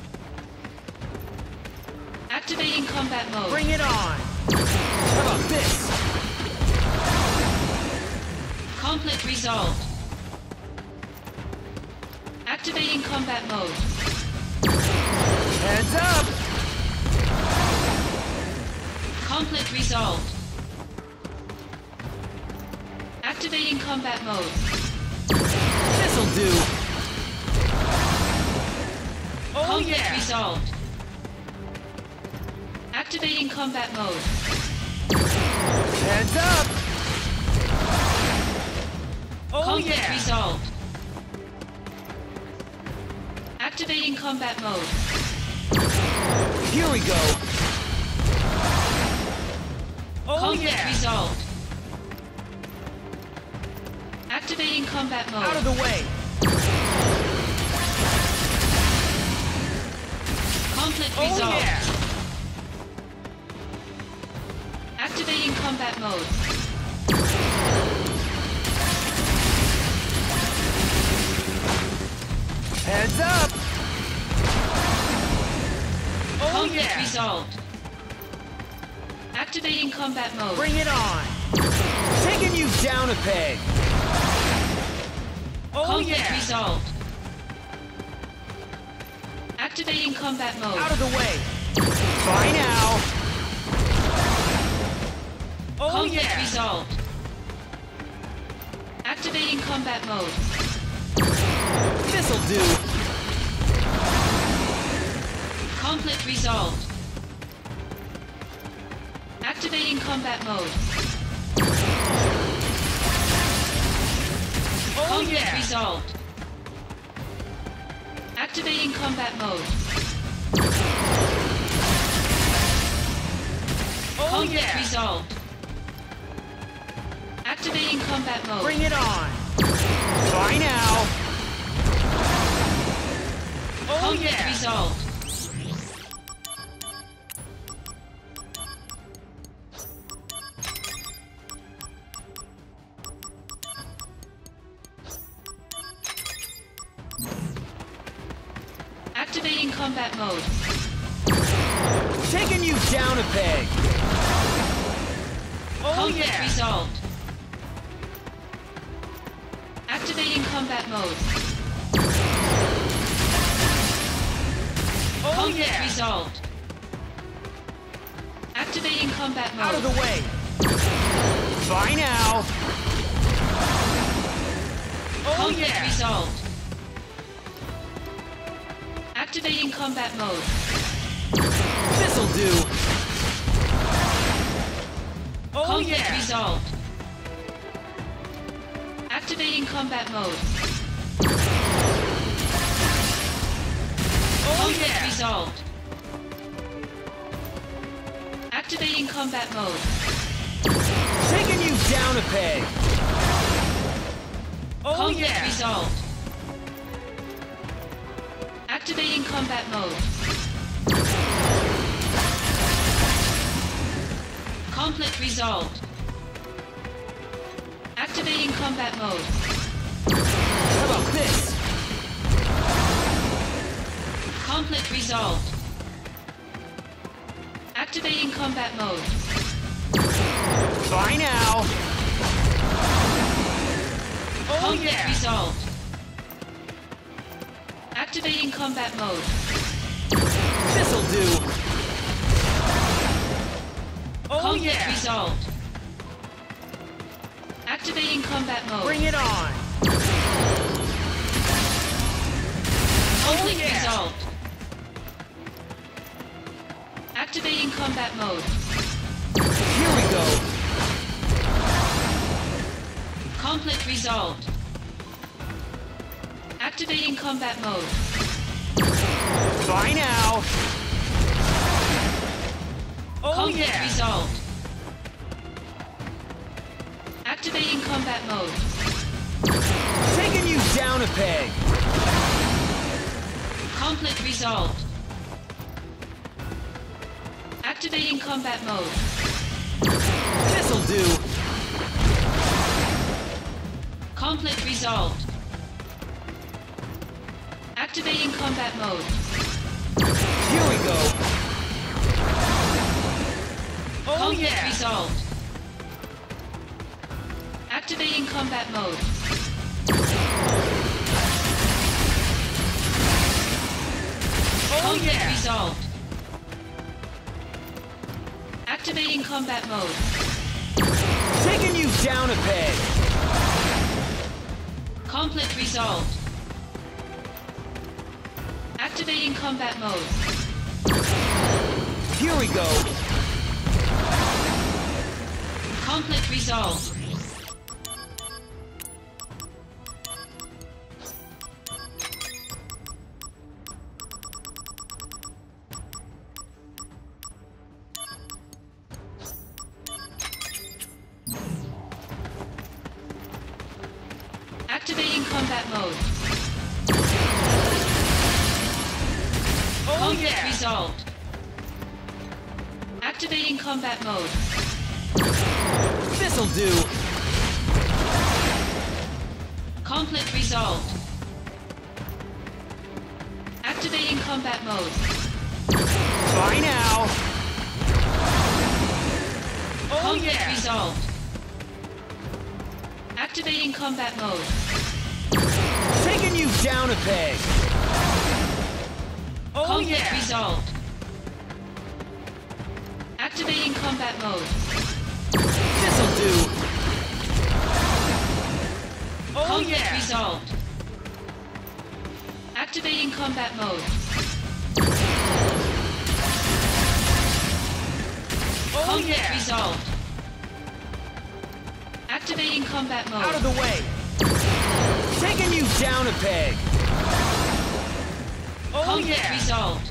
Activating combat mode. Bring it on! How about this? Conflict resolved. Activating combat mode. Heads up! Conflict resolved. Activating combat mode. This'll do! Oh Conflict yeah! resolved. Activating combat mode. Heads up! Oh Conflict yeah! resolved. Activating combat mode. Here we go! Oh Conflict yeah! resolved. Activating combat mode. Out of the way! Conflict Oh resolved. yeah! Activating combat mode. Heads up! Oh Conflict yeah! resolved. Activating combat mode. Bring it on! Taking you down a peg! Oh Conflict yeah! resolved. Activating combat mode. Out of the way! Bye now! Oh Conflict yeah! resolved. Activating combat mode. This'll do! Conflict resolved. Activating combat mode. Oh Conflict yeah! resolved. Activating combat mode. Oh Conflict yeah! resolved. Activating combat mode. Bring it on. Bye now. Oh Conflict yeah! resolved. Activating combat mode. Taking you down a peg. Oh Conflict yeah! resolved. Activating combat mode. Oh Conflict yeah! resolved. Activating combat mode. Out of the way. Bye now. Oh Conflict yeah! resolved. Activating combat mode. This'll do. Oh Conflict yeah! resolved. Activating combat mode. Oh Conflict yeah! resolved. Activating combat mode. Taking you down a peg. Oh Conflict yeah! resolved. Activating combat mode. Conflict resolved. Activating combat mode. How about this? Conflict resolved. Activating combat mode. Bye now. Oh Conflict yeah! resolved. Activating combat mode. This'll do. Oh Conflict yeah! resolved. Activating combat mode. Bring it on. Conflict yeah. resolved. Activating combat mode. Here we go. Conflict resolved. Activating combat mode. Bye now. Oh Conflict yeah! resolved. Activating combat mode. Taking you down a peg. Conflict resolved. Activating combat mode. This'll do. Conflict resolved. Activating combat mode. Here we go. Oh Conflict yeah! resolved. Activating combat mode. Oh Conflict yeah! resolved. Activating combat mode. Taking you down a peg. Conflict resolved. Activating combat mode. Here we go. Conflict resolved. Activating combat mode. Oh Conflict yeah! resolved. Activating combat mode. This'll do. Conflict resolved. Activating combat mode. Bye now. Oh Conflict yeah! resolved. Activating combat mode. Taking you down a peg. Oh Conflict yeah! resolved. Activating combat mode. This'll do. Oh Conflict yeah! resolved. Activating combat mode. Oh Conflict yeah! resolved. Activating combat mode. Out of the way! Taking you down a peg! Oh Conflict yeah! resolved.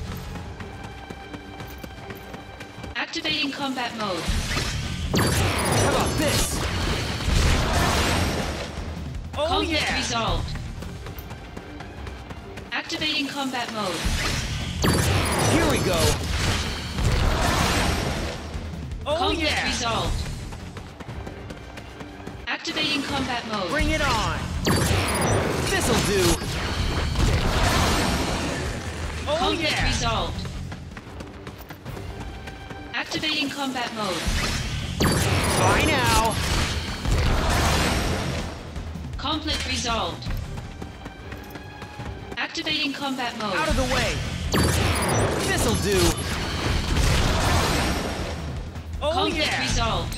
Activating combat mode. How about this? Oh Conflict yeah! resolved. Activating combat mode. Here we go! Oh Conflict yeah! resolved. Activating combat mode. Bring it on! This'll do! Oh Conflict yeah! resolved. Activating combat mode. Bye now! Conflict resolved. Activating combat mode. Out of the way! This'll do! Oh Conflict yeah! resolved.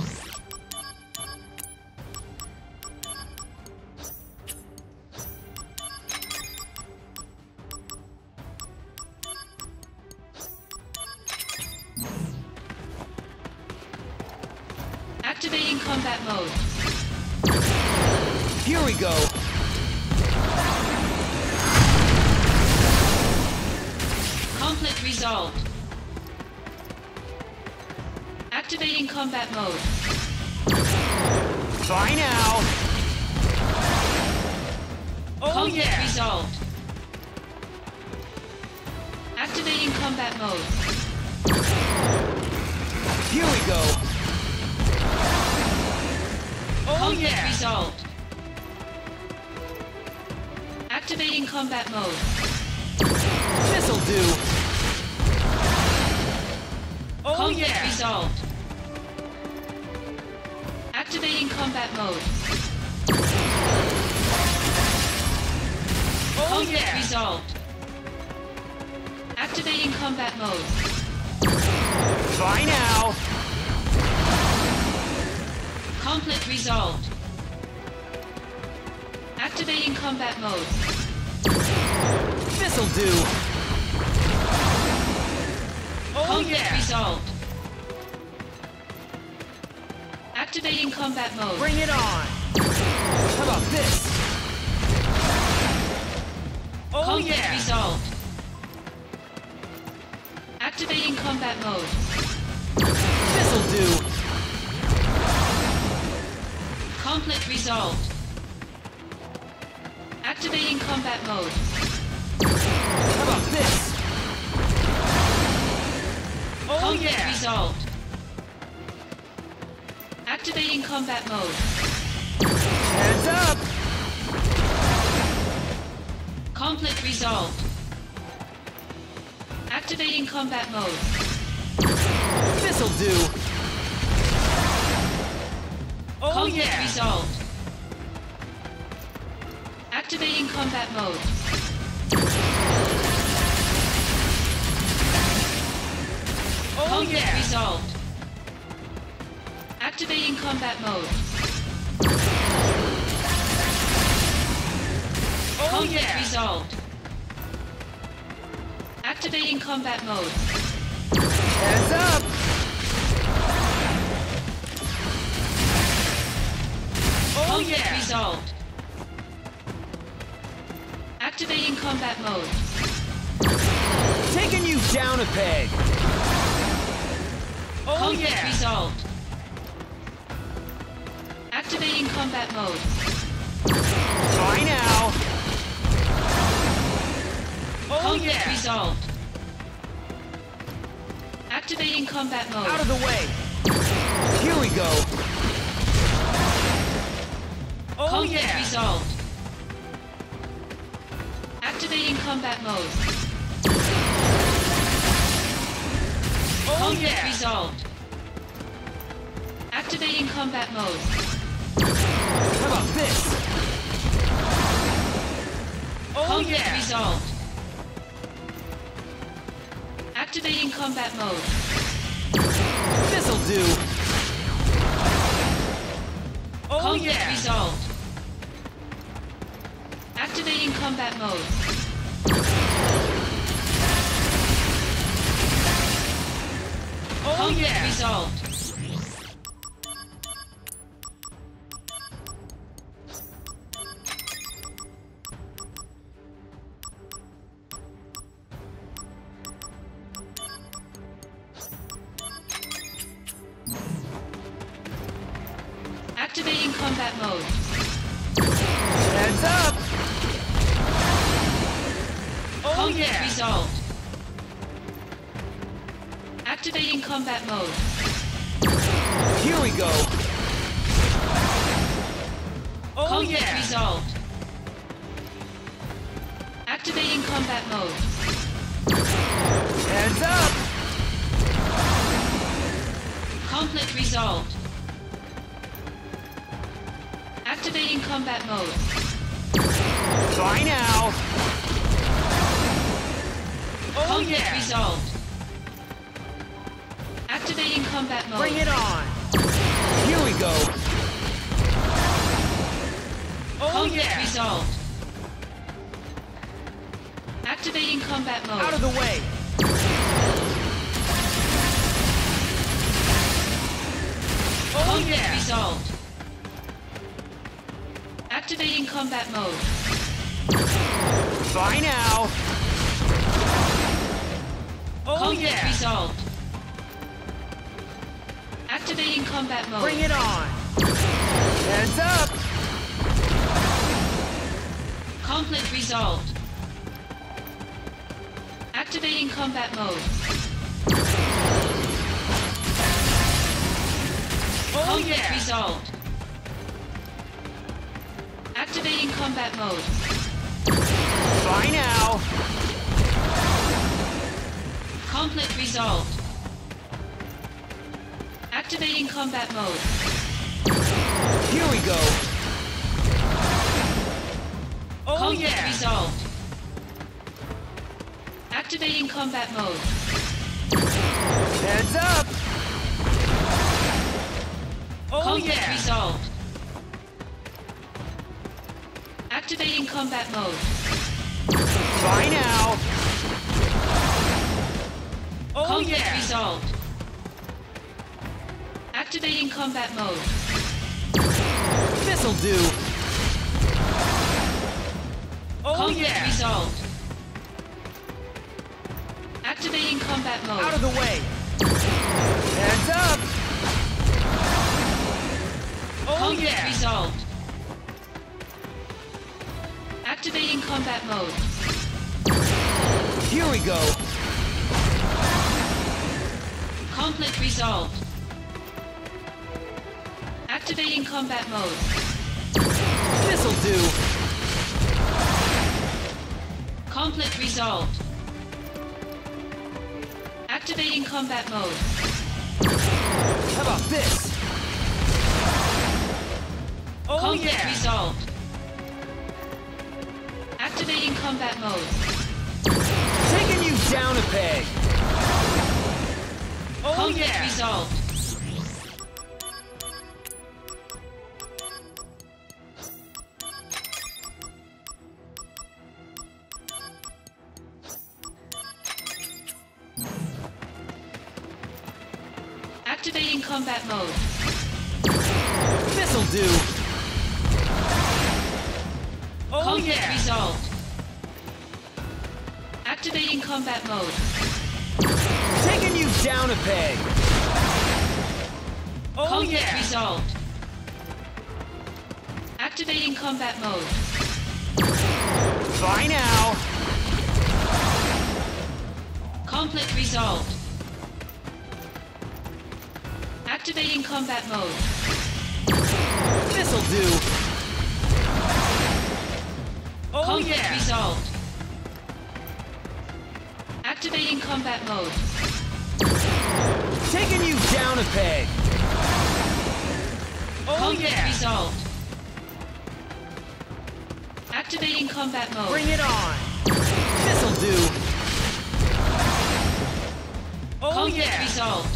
Activating combat mode. Here we go! Conflict resolved. Activating combat mode. Bye now! Oh Conflict yeah! resolved. Activating combat mode. Here we go! Oh Conflict yeah! resolved. Activating combat mode. This'll do! Oh Conflict yeah! resolved. Activating combat mode. Oh Conflict yeah! resolved. Activating combat mode. Bye now! Conflict resolved. Activating combat mode. This'll do! Oh Conflict yeah! resolved. Activating combat mode. Bring it on! How about this? Oh Conflict yeah! resolved. Activating combat mode. This'll do! Conflict resolved. Activating combat mode. How about this? Oh Conflict yeah! resolved. Activating combat mode. Heads up! Conflict resolved. Activating combat mode. This'll do! Oh Conflict yeah! resolved. Activating combat mode. Oh Conflict yeah! resolved. Activating combat mode. Oh Conflict yeah! resolved. Activating combat mode. Heads up! Oh Conflict yeah! resolved. Activating combat mode. Taking you down a peg! Oh Conflict yeah! resolved. Activating combat mode. Bye now! Oh Conflict yeah! resolved. Activating combat mode. Out of the way! Here we go! Oh Conflict yeah! resolved. Activating combat mode. Oh Conflict yeah! resolved. Activating combat mode. How about this? Oh Conflict yeah! resolved. Activating combat mode. This'll do! Oh Conflict yeah! resolved. Activating combat mode. Oh Conflict yeah! resolved. Activating combat mode. Heads up! Oh Conflict yeah! resolved. Activating combat mode. Here we go! Oh Conflict yeah! resolved. Activating combat mode. Heads up! Conflict resolved. Activating combat mode. Try now! Oh Conflict yeah! resolved. Activating combat mode. Bring it on! Here we go! Oh Conflict yeah! resolved. Activating combat mode. Out of the way! Oh Conflict yeah! resolved. Activating combat mode. Try now! Oh Conflict yeah! resolved. Activating combat mode. Bring it on! Heads up! Conflict resolved. Activating combat mode. Oh Conflict yeah! resolved. Activating combat mode. Try now! Conflict resolved. Activating combat mode. Here we go! Oh Conflict yeah! resolved. Activating combat mode. Heads up! Oh Conflict yeah! resolved. Activating combat mode. Try now! Oh Conflict yeah! resolved. Activating combat mode. This'll do! Oh Conflict yeah! resolved. Activating combat mode. Out of the way! Heads up! Oh Conflict yeah! resolved. Activating combat mode. Here we go! Conflict resolved. Activating combat mode. This'll do! Conflict resolved. Activating combat mode. How about this? Oh Conflict yeah! resolved. Activating combat mode. Taking you down a peg! Oh Conflict yeah! resolved. Activating combat mode. This'll do! Oh Conflict yeah! resolved. Activating combat mode. Taking you down a peg! Oh Conflict yeah! resolved. Activating combat mode. Try now! Conflict resolved. Activating combat mode. This'll do! Oh Conflict yeah! resolved. Activating combat mode. Taking you down a peg! Oh Conflict yeah! resolved. Activating combat mode. Bring it on! This'll do! Oh Conflict yeah! resolved.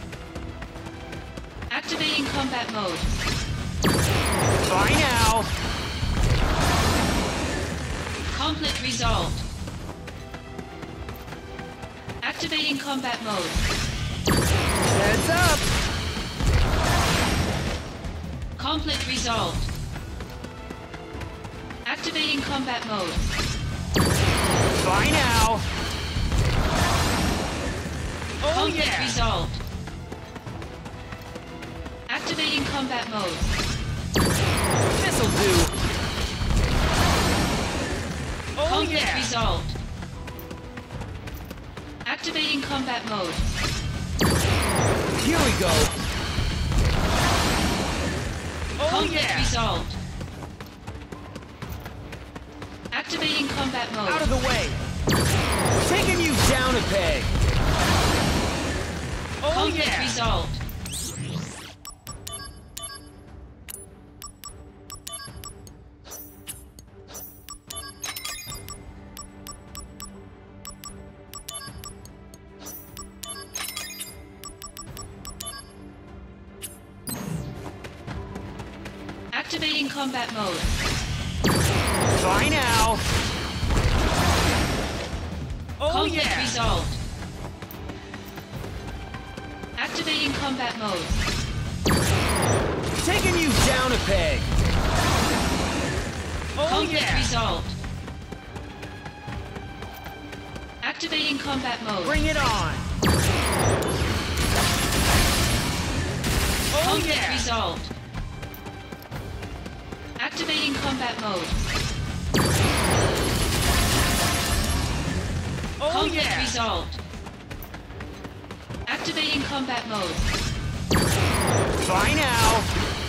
Activating combat mode. Try now! Conflict resolved. Activating combat mode. Heads up! Conflict resolved. Activating combat mode. Bye now! Oh Conflict yeah! resolved. Activating combat mode. This'll do! Oh Conflict yeah! resolved. Activating combat mode. Here we go! Oh Conflict yeah! resolved. Activating combat mode. Out of the way! Taking you down a peg! Oh Conflict yeah! resolved. Activating combat mode. Bye now! Oh Conflict yeah! resolved. Activating combat mode. Taking you down a peg! Oh Conflict yeah! resolved. Activating combat mode. Bring it on! Oh Conflict yeah! resolved. Activating combat mode. Oh Conflict yeah! resolved. Activating combat mode. Bye now!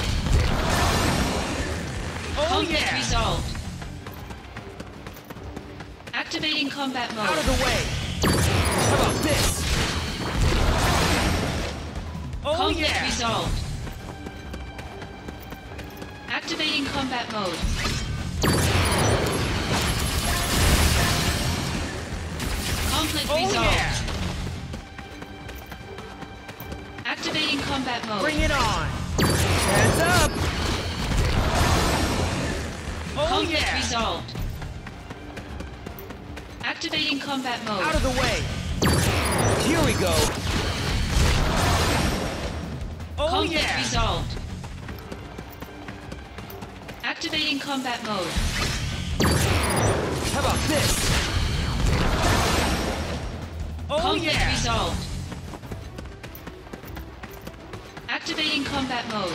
Oh Conflict yeah! resolved. Activating combat Out of mode. the way! How about this? Oh Conflict yeah! resolved. Activating combat mode. Conflict Oh resolved. yeah! Activating combat mode. Bring it on! Heads up! Oh Conflict yeah! resolved. Activating combat mode. Out of the way! Here we go! Oh Conflict yeah! resolved. Activating combat mode. How about this? Oh Conflict yeah! resolved. Activating combat mode.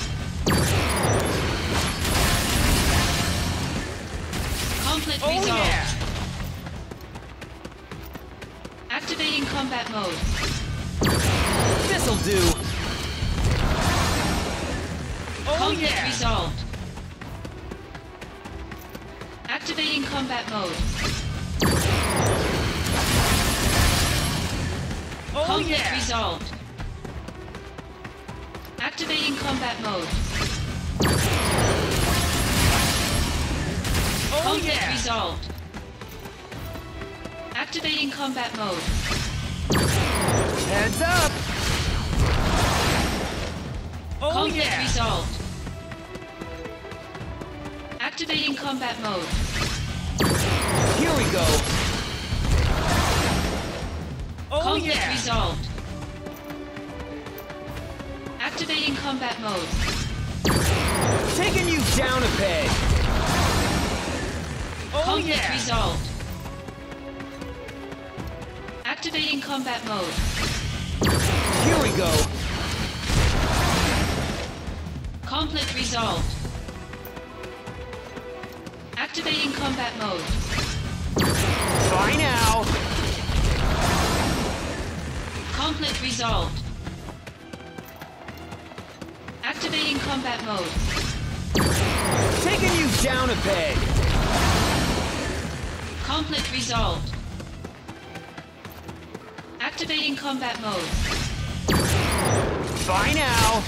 Conflict Oh resolved. yeah! Activating combat mode. This'll do! Oh Conflict yeah! resolved. Activating combat mode. Oh Conflict yeah! resolved. Activating combat mode. Oh Conflict yeah! resolved. Activating combat mode. Heads up! Oh Conflict yeah! resolved. Activating combat mode. Here we go! Oh Conflict yeah! resolved. Activating combat mode. Taking you down a peg! Oh Conflict yeah! resolved. Activating combat mode. Here we go! Conflict resolved. Activating combat mode. Bye now! Conflict resolved. Activating combat mode. Taking you down a peg! Conflict resolved. Activating combat mode. Bye now!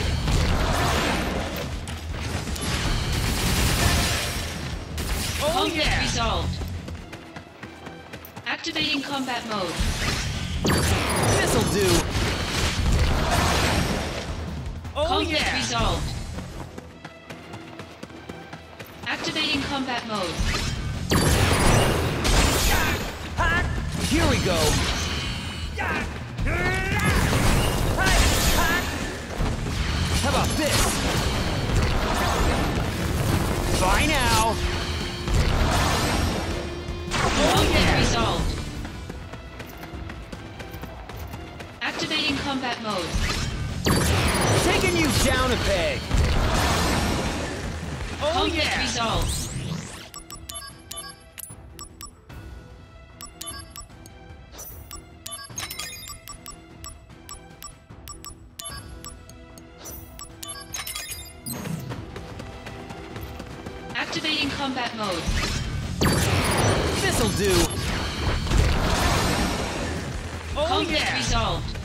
Oh Conflict yeah! resolved. Activating combat mode. This'll do! Oh Conflict yeah! resolved. Activating combat mode. Here we go! How about this? Bye now. Conflict resolved. Activating combat mode. Taking you down a peg. Oh Conflict yeah. resolved. Activating combat mode. This'll do. Oh Conflict yeah. resolved.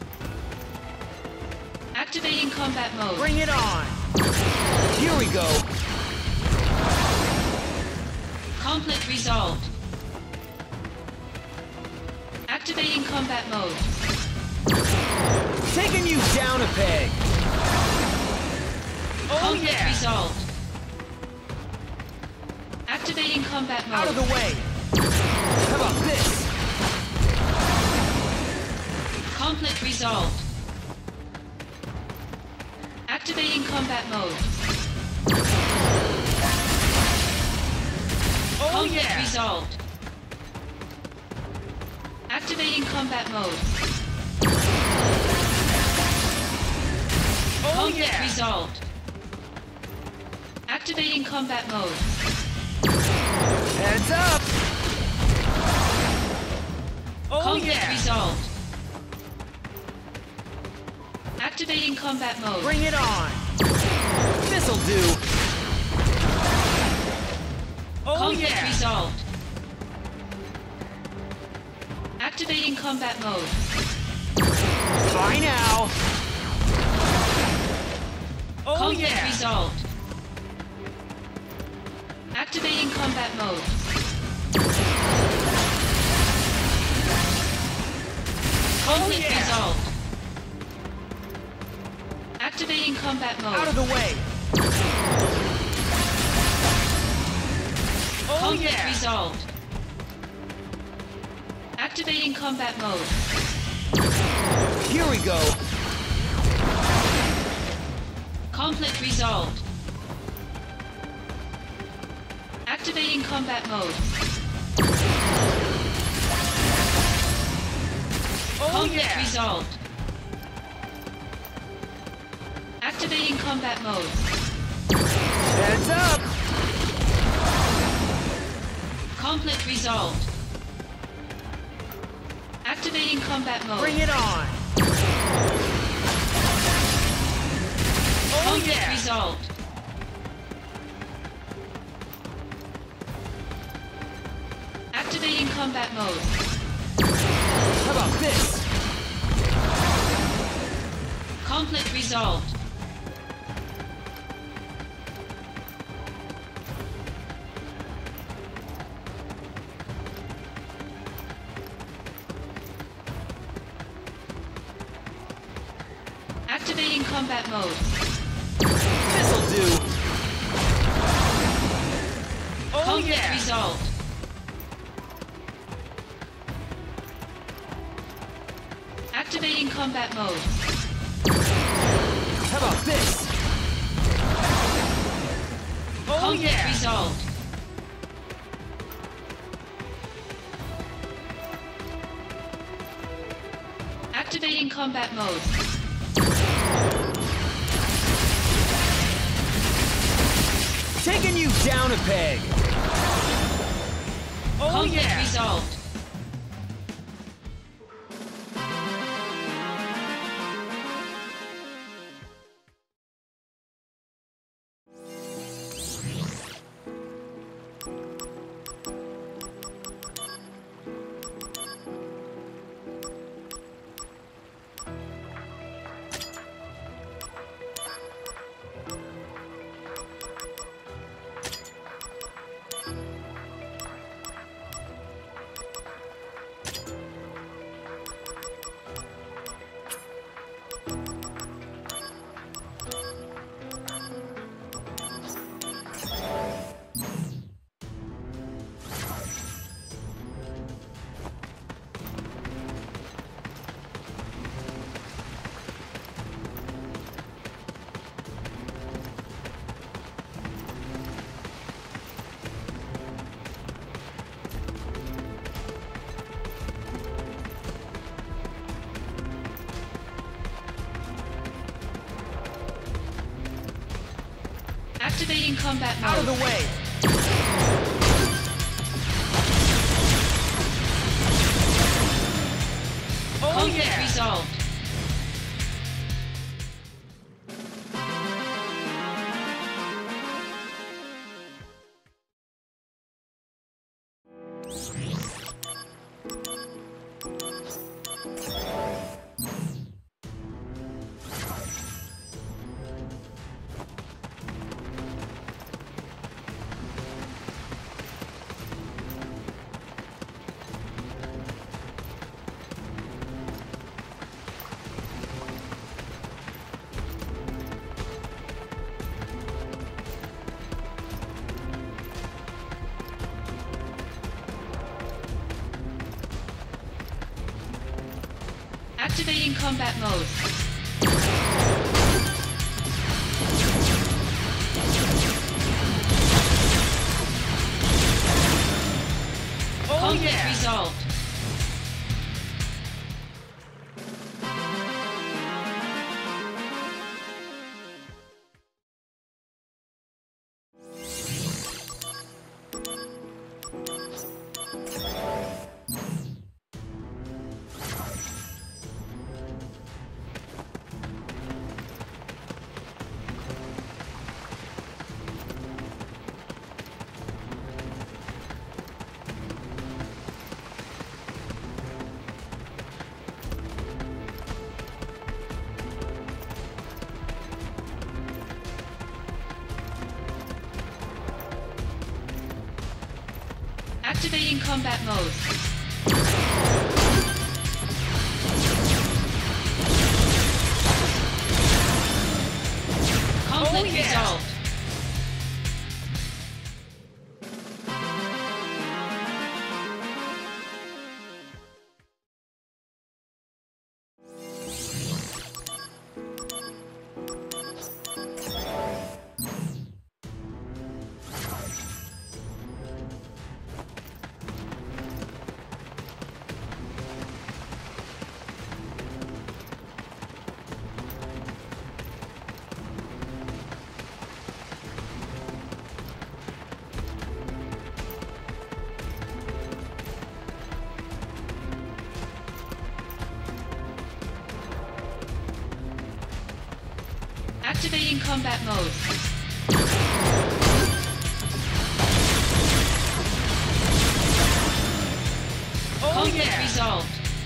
Activating combat mode. Bring it on. Here we go. Conflict resolved. Activating combat mode. Taking you down a peg. Oh Conflict yeah. resolved. Activating combat mode. Out of the way. How about this? Conflict resolved. Activating combat mode. Oh Conflict yeah. resolved. Activating combat mode. Oh Conflict yeah. resolved. Activating combat mode. Heads up. Oh Conflict yeah. resolved. Activating combat mode. Bring it on. This'll do. Oh Conflict yeah. resolved. Activating combat mode. Bye now. Oh Conflict yeah. resolved. Activating combat mode. Conflict yeah. resolved. Activating combat mode. Out of the way. Oh Conflict yeah. resolved. Activating combat mode. Here we go. Conflict resolved. Activating combat mode. Oh Conflict yeah. resolved. Activating combat mode. Heads up. Conflict resolved. Activating combat mode. Bring it on. Oh Conflict yeah. resolved. Activating combat mode. How about this? Conflict resolved. Activating combat mode. This'll do. Oh Conflict yeah. resolved. Activating combat mode. How about this? Oh Conflict yeah. resolved. Activating combat mode. Taking you down a peg. Oh Conflict yeah. resolved. Activating combat mode. Out of the way! Oh Conflict yeah! resolved. Activating combat mode. Oh Conflict yeah! resolved. Activating combat mode. Conflict Oh, yeah. resolved. Activating combat mode. Oh Conflict yeah! resolved.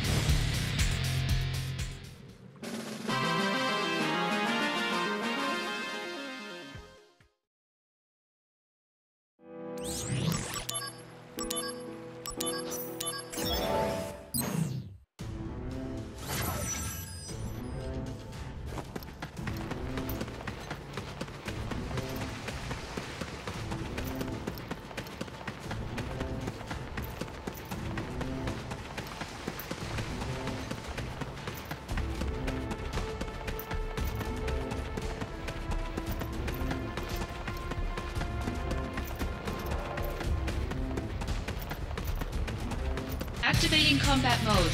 Activating combat mode.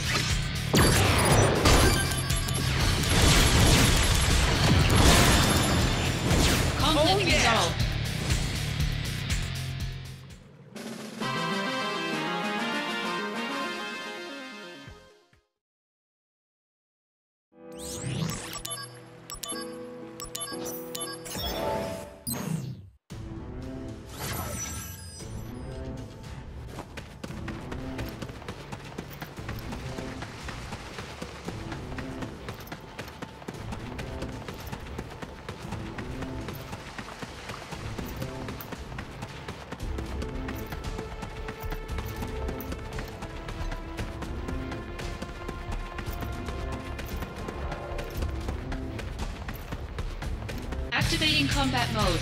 Conflict Oh, yeah. resolved. Activating combat mode.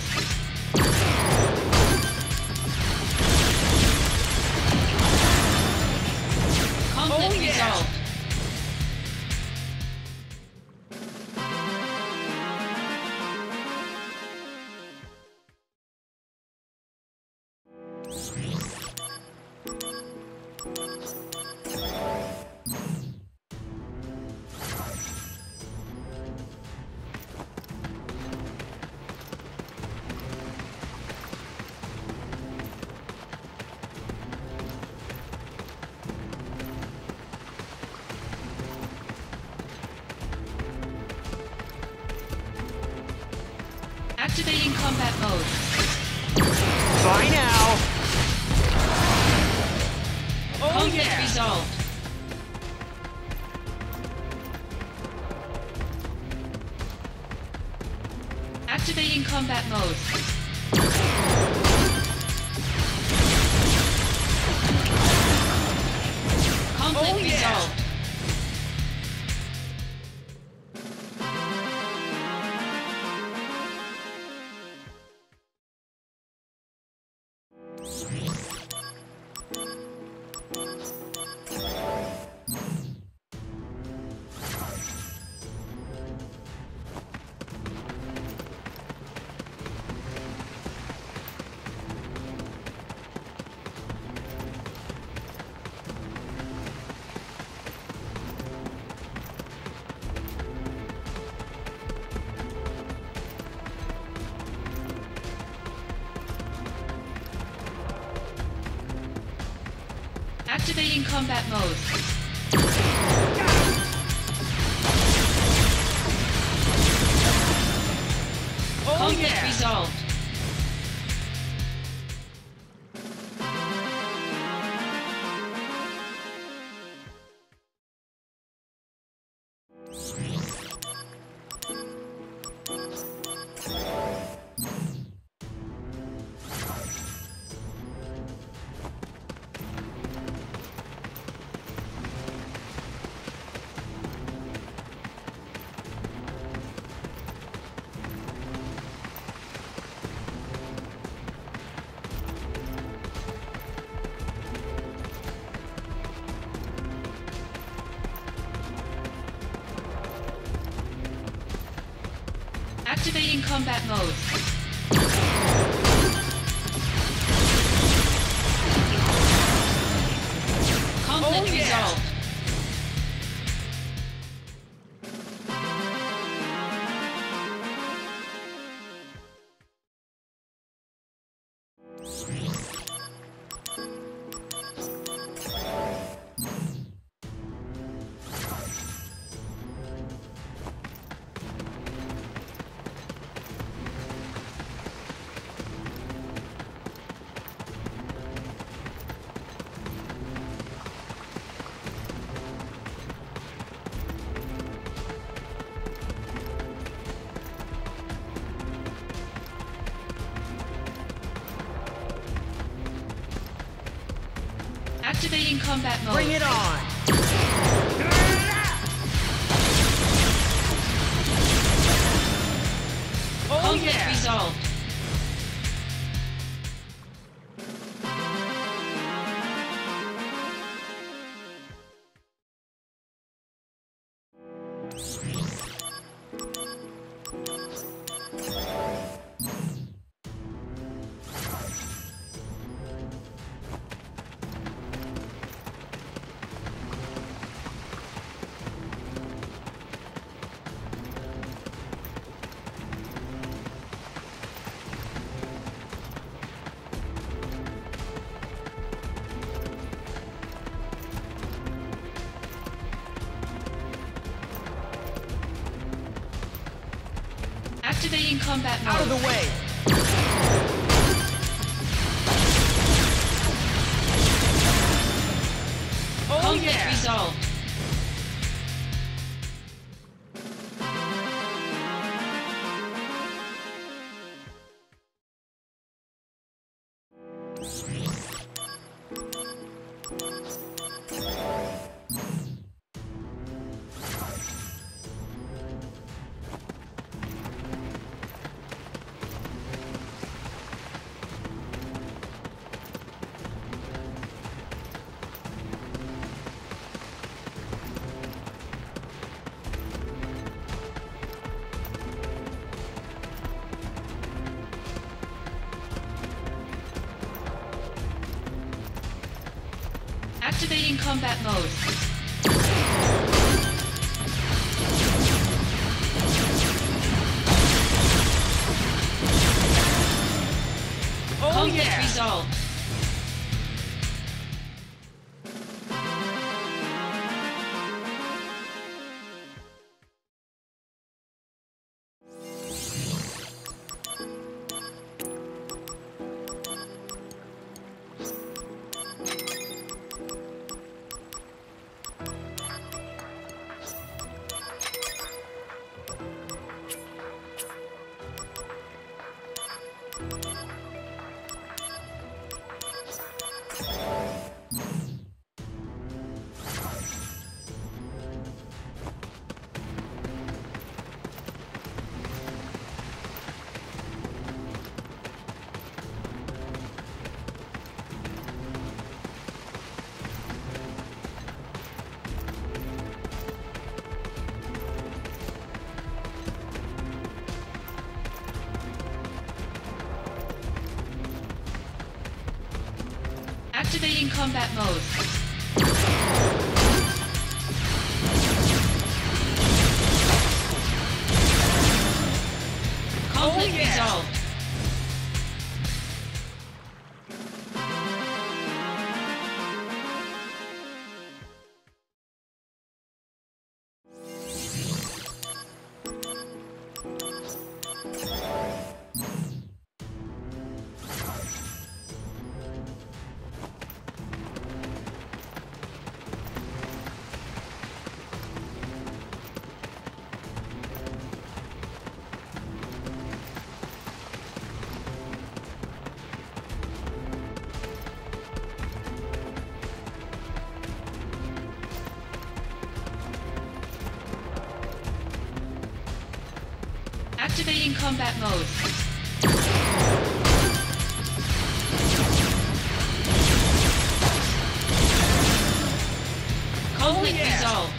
Conflict Oh, yeah. resolved. Activating combat mode. Bye now. Oh Conflict yeah! resolved. Activating combat mode. Conflict Oh, yeah. resolved. Activating combat mode. Oh Conflict yeah! resolved. Activating combat mode. Conflict Oh, yeah. resolved. Activating combat mode. Bring it on. Oh Conflict yeah! resolved. Activating combat mode. Out of the way. Oh Conflict yeah! resolved. Activating combat mode. Oh Conflict yeah! resolved. Activating combat mode. Conflict yeah. resolved. Activating combat mode. Conflict yeah. resolved.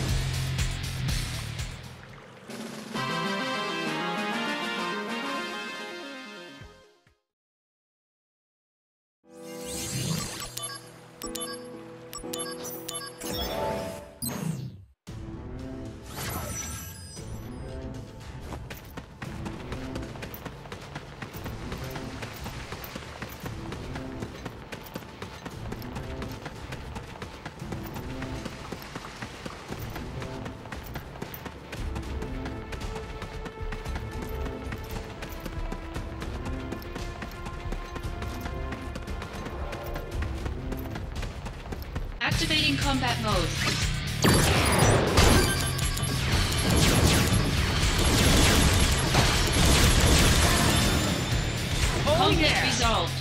Activating combat mode. Oh Conflict yeah. resolved.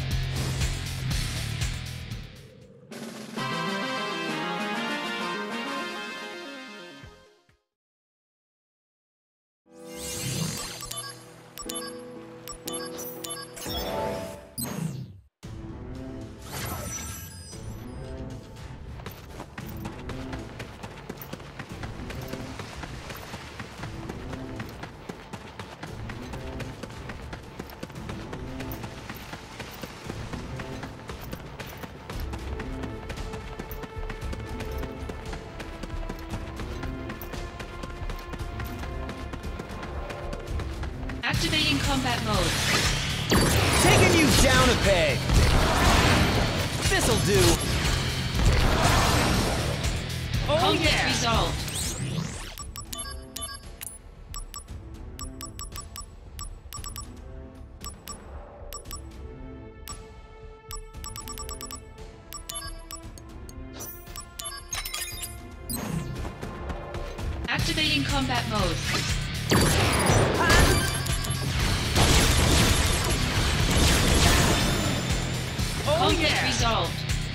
Activating combat mode. Taking you down a peg. This'll do. Oh Conflict yeah. resolved. Activating combat mode. Oh Conflict yeah. resolved.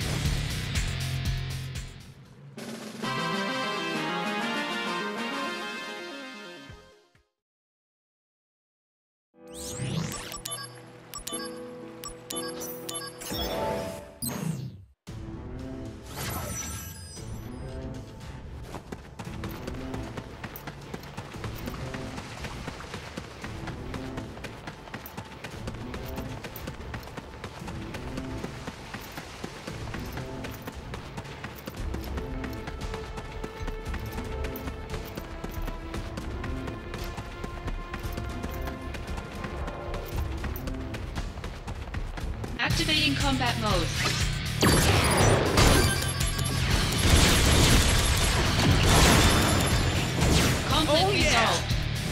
Activating combat mode. Conflict Oh, yeah. resolved.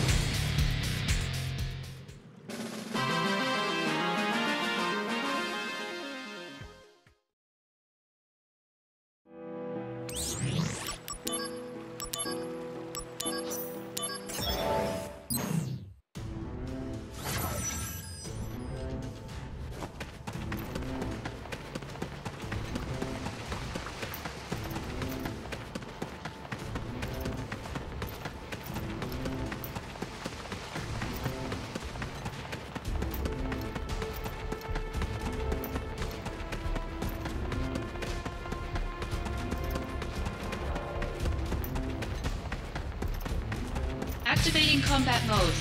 Activating combat mode.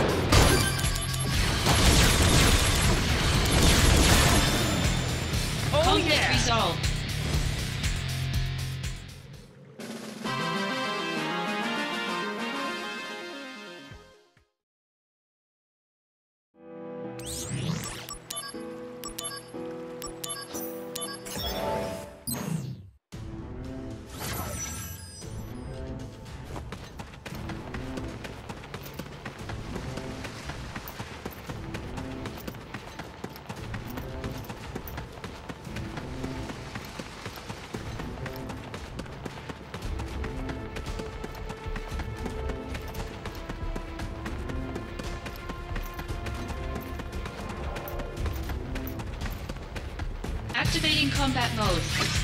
Oh Activating combat mode.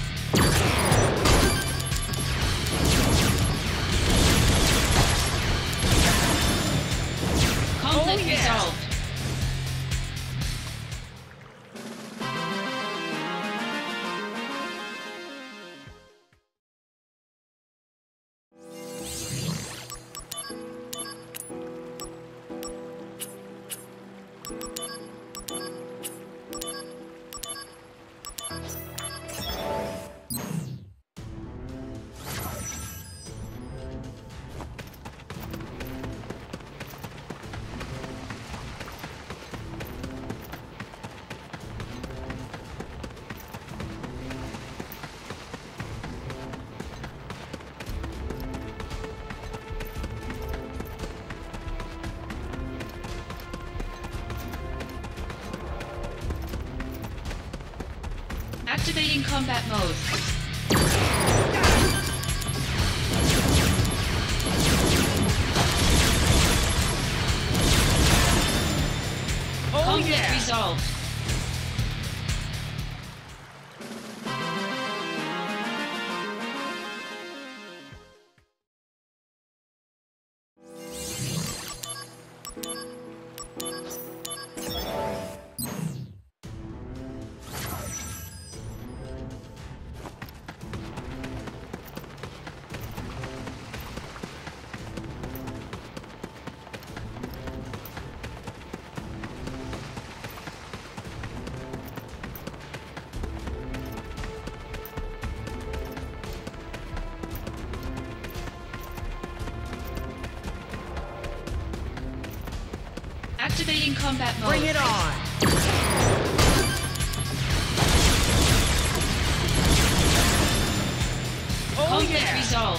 Conflict Oh, yeah. resolved. Activating combat mode. Oh, Conflict yeah. resolved. Activating combat mode. Bring it on! Oh, Conflict yeah. resolved.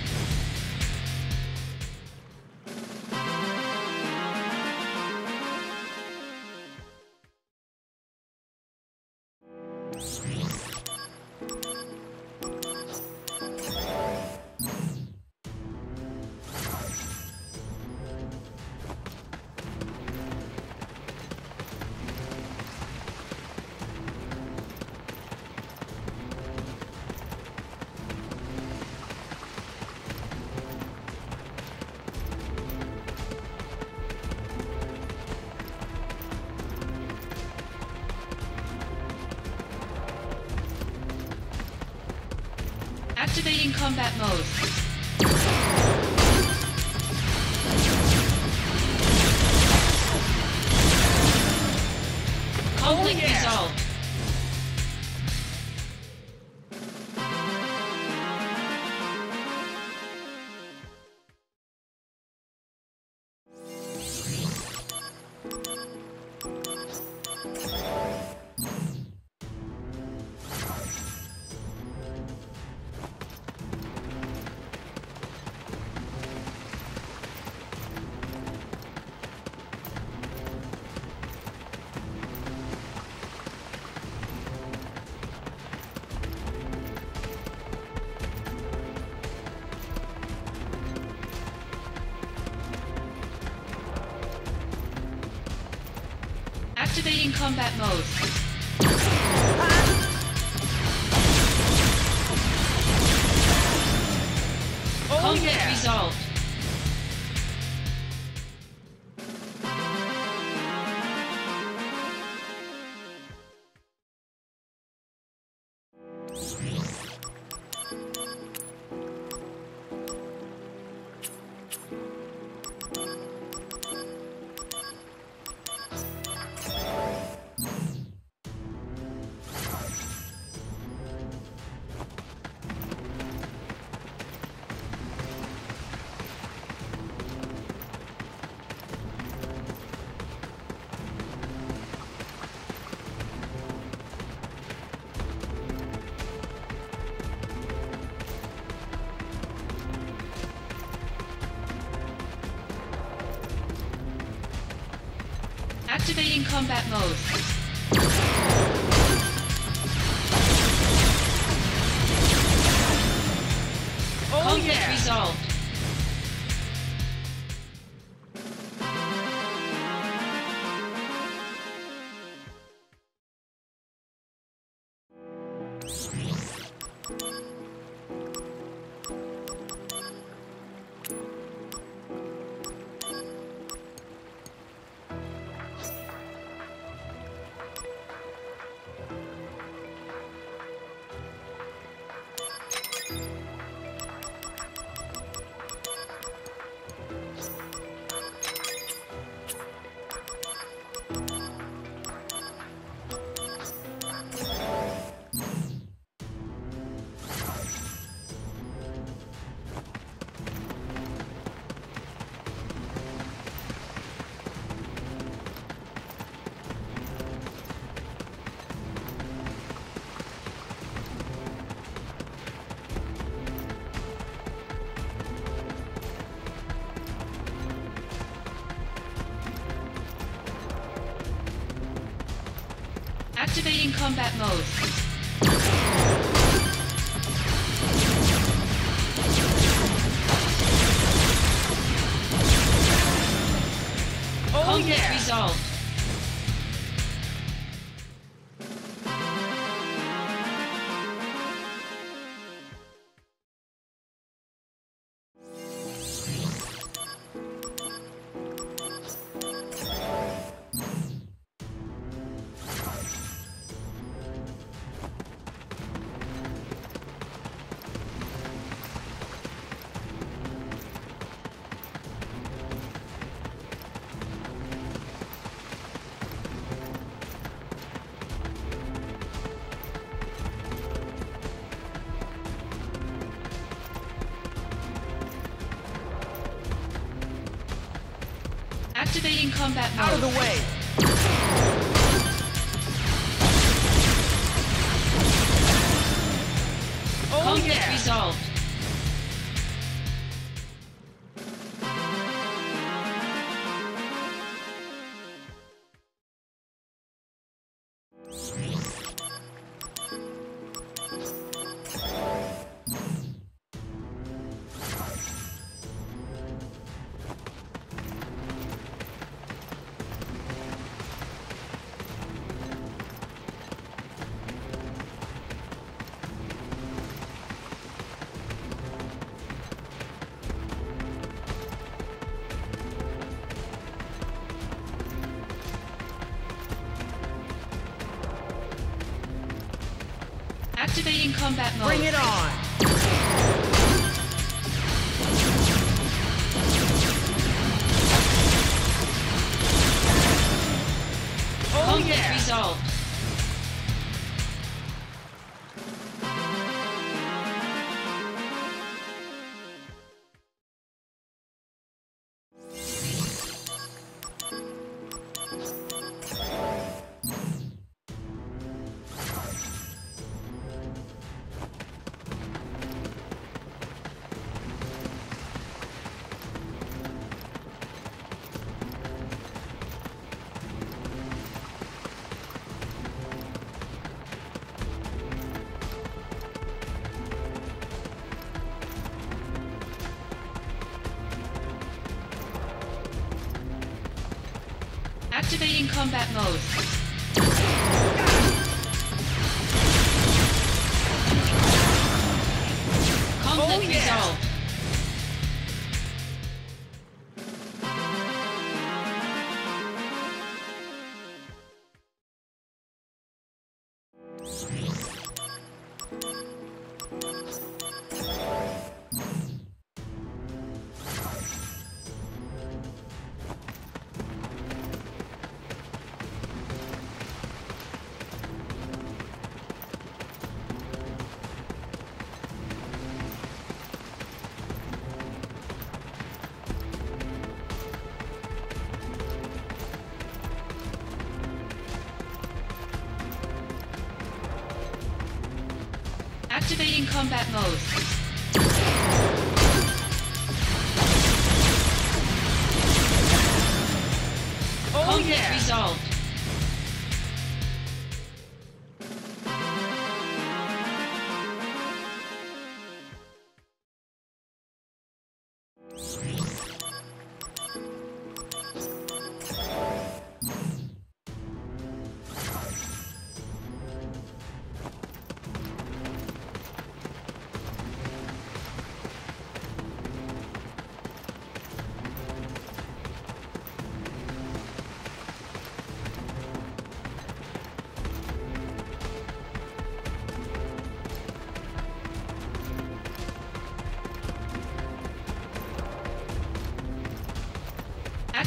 Activating combat mode. Conflict Oh, yeah. resolved. Activating combat mode. Oh, Conflict yeah. resolved. Activating combat mode. Oh, Conflict yeah. resolved. Activating combat mode. Oh Conflict yeah! resolved. Activating combat mode. Out of the way! Oh Conflict yeah! resolved. Activating combat mode. Bring it on! Oh Conflict yeah! resolved. Activating combat mode. Conflict Oh, yeah. resolved. Activating combat mode. Oh Conflict yeah! resolved.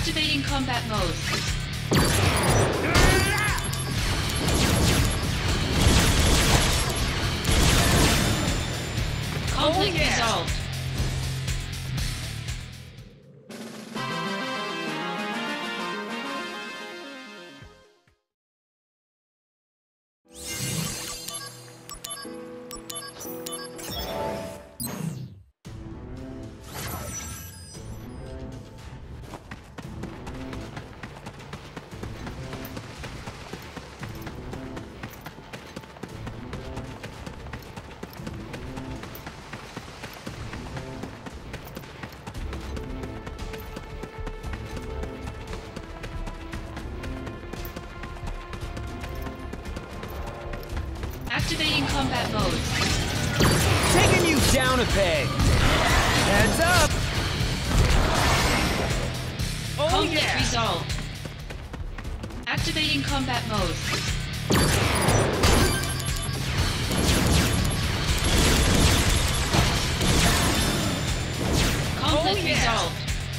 Activating combat mode. Conflict Oh, yeah. resolved. Activating combat mode. Taking you down a peg. Heads up. Oh Conflict yeah! resolved. Activating combat mode. Conflict Oh, yeah. resolved.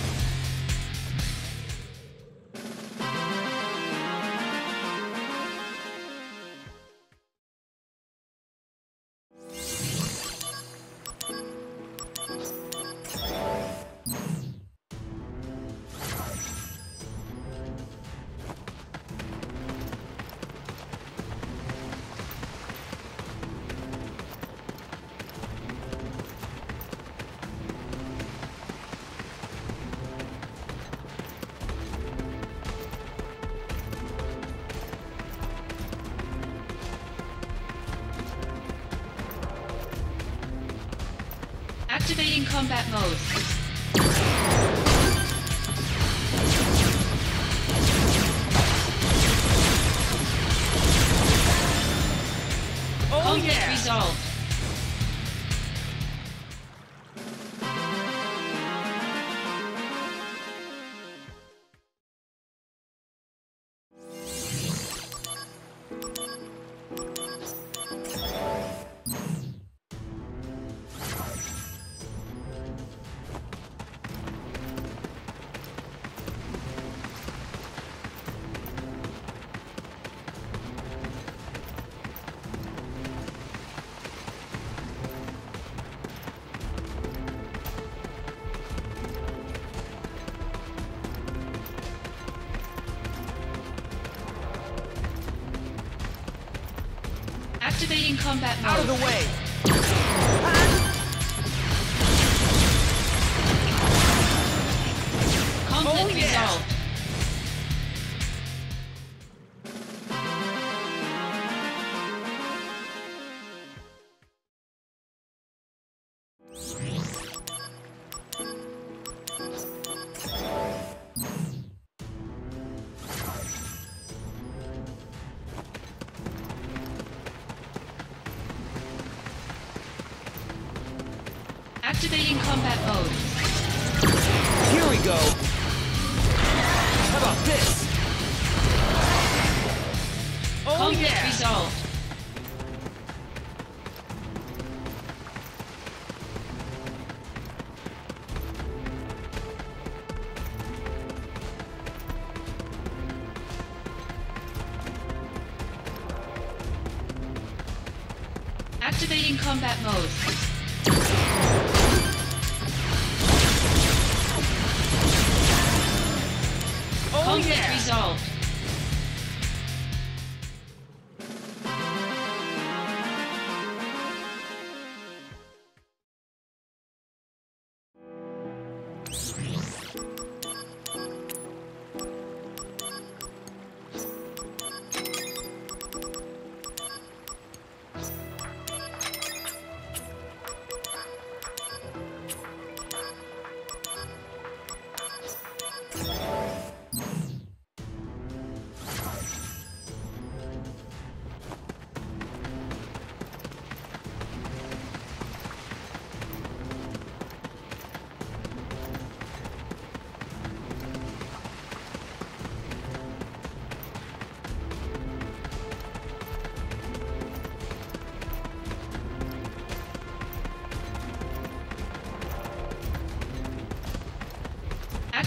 Activating combat mode. Oh Conflict yeah! resolved. Activating combat mode. Out of the way. Conflict Oh, yeah. resolved. Activating combat mode. Here we go. How about this? Oh Conflict yeah! resolved. Activating combat mode. Oh Conflict yeah! resolved.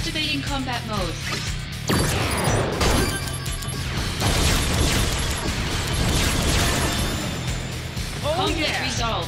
Activating combat mode. Oh Conflict yeah! resolved.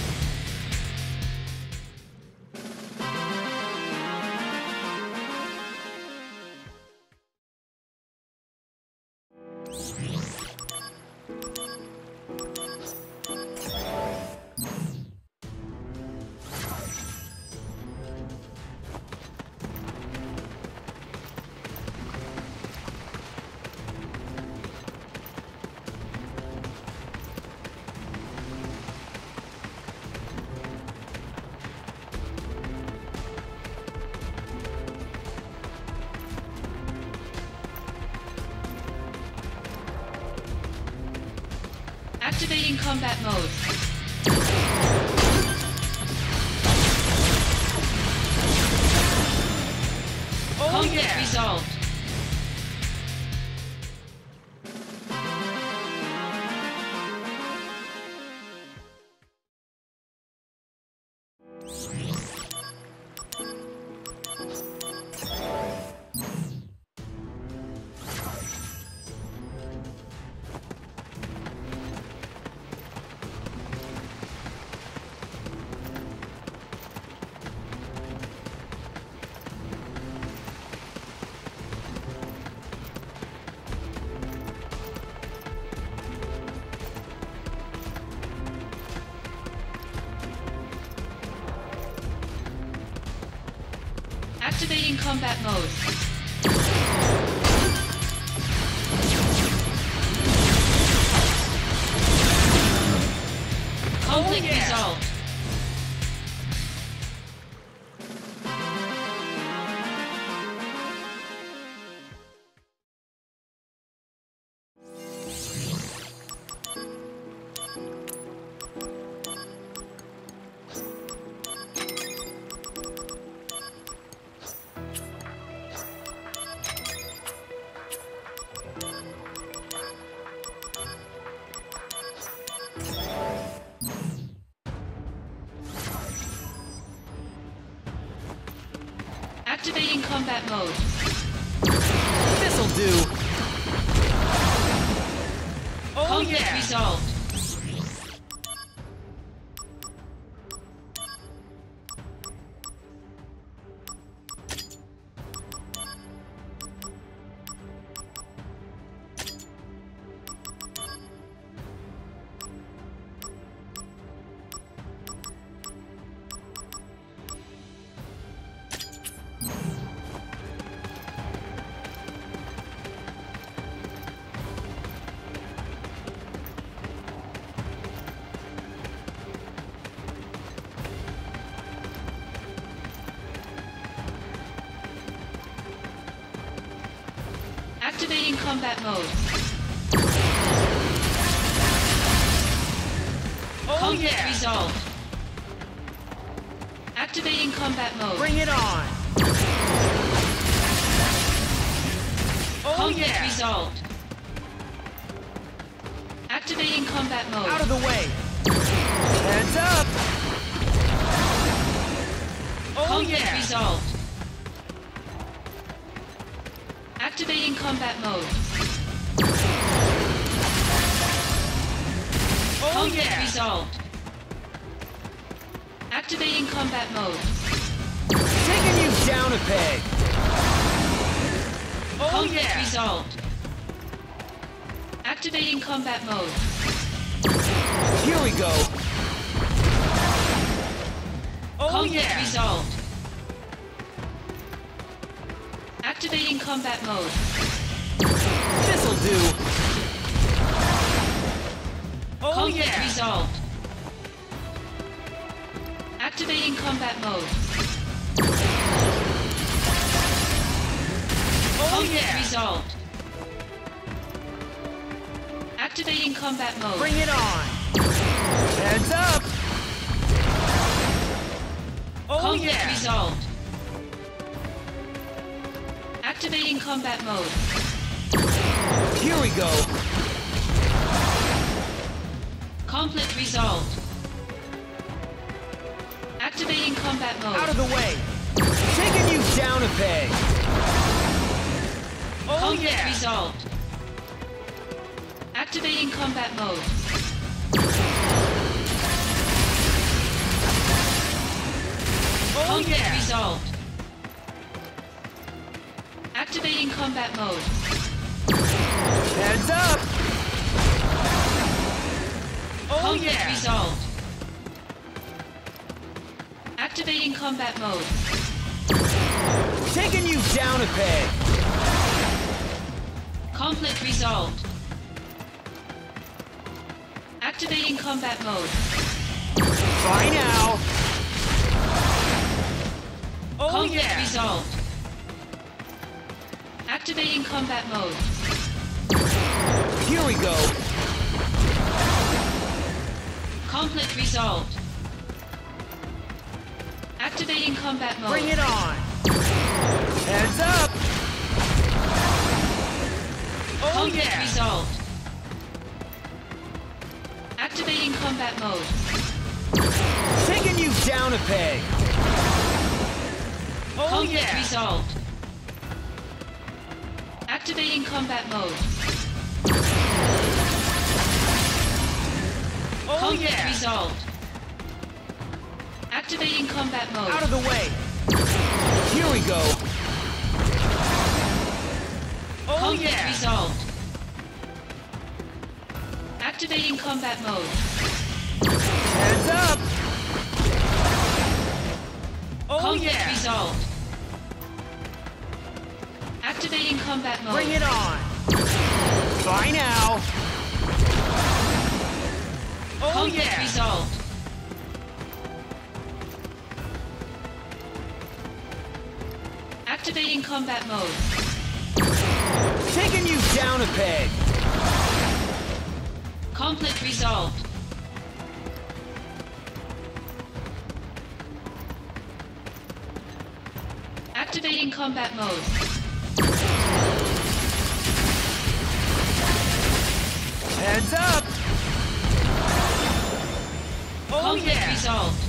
Activating combat mode. Oh Conflict yeah! resolved. Activating combat mode. Conflict yeah. resolved. Activating combat mode. This'll do. Oh Conflict yeah! resolved. Activating combat mode. Oh Conflict yeah! resolved. Activating combat mode. Bring it on. Oh Conflict yeah! resolved. Activating combat mode. Out of the way. Heads up. Oh Conflict yeah! resolved. Activating combat mode. Oh Conflict yeah! resolved. Activating combat mode. Taking you down a peg. Oh Conflict yeah! resolved. Activating combat mode. Here we go. Oh Conflict yeah! resolved. Activating combat mode. This'll do. Oh Conflict yeah! resolved. Activating combat mode. Oh Conflict yeah! resolved. Activating combat mode. Bring it on. Heads up. Oh Conflict yeah! resolved. Activating combat mode. Here we go. Conflict resolved. Activating combat mode. Out of the way. Taking you down a peg. Oh Conflict yeah. resolved. Activating combat mode. Oh Conflict yeah. resolved. Activating combat mode. Heads up. Oh Conflict yeah. resolved. Activating combat mode. Taking you down a peg. Conflict resolved. Activating combat mode. Bye now. Oh Conflict yeah. resolved. Activating combat mode. Here we go. Conflict resolved. Activating combat mode. Bring it on. Heads up. Oh Conflict yeah. resolved. Activating combat mode. Taking you down a peg. Oh Conflict yeah. resolved. Activating combat mode. Oh Conflict yeah. resolved. Activating combat mode. Out of the way. Here we go. Oh Conflict yeah. resolved. Activating combat mode. Heads up. Oh Conflict yeah. resolved. Activating combat mode. Bring it on. Bye now. Oh Conflict yeah. resolved. Activating combat mode. Taking you down a peg. Conflict resolved. Activating combat mode. Heads up. Oh Conflict yeah. resolved.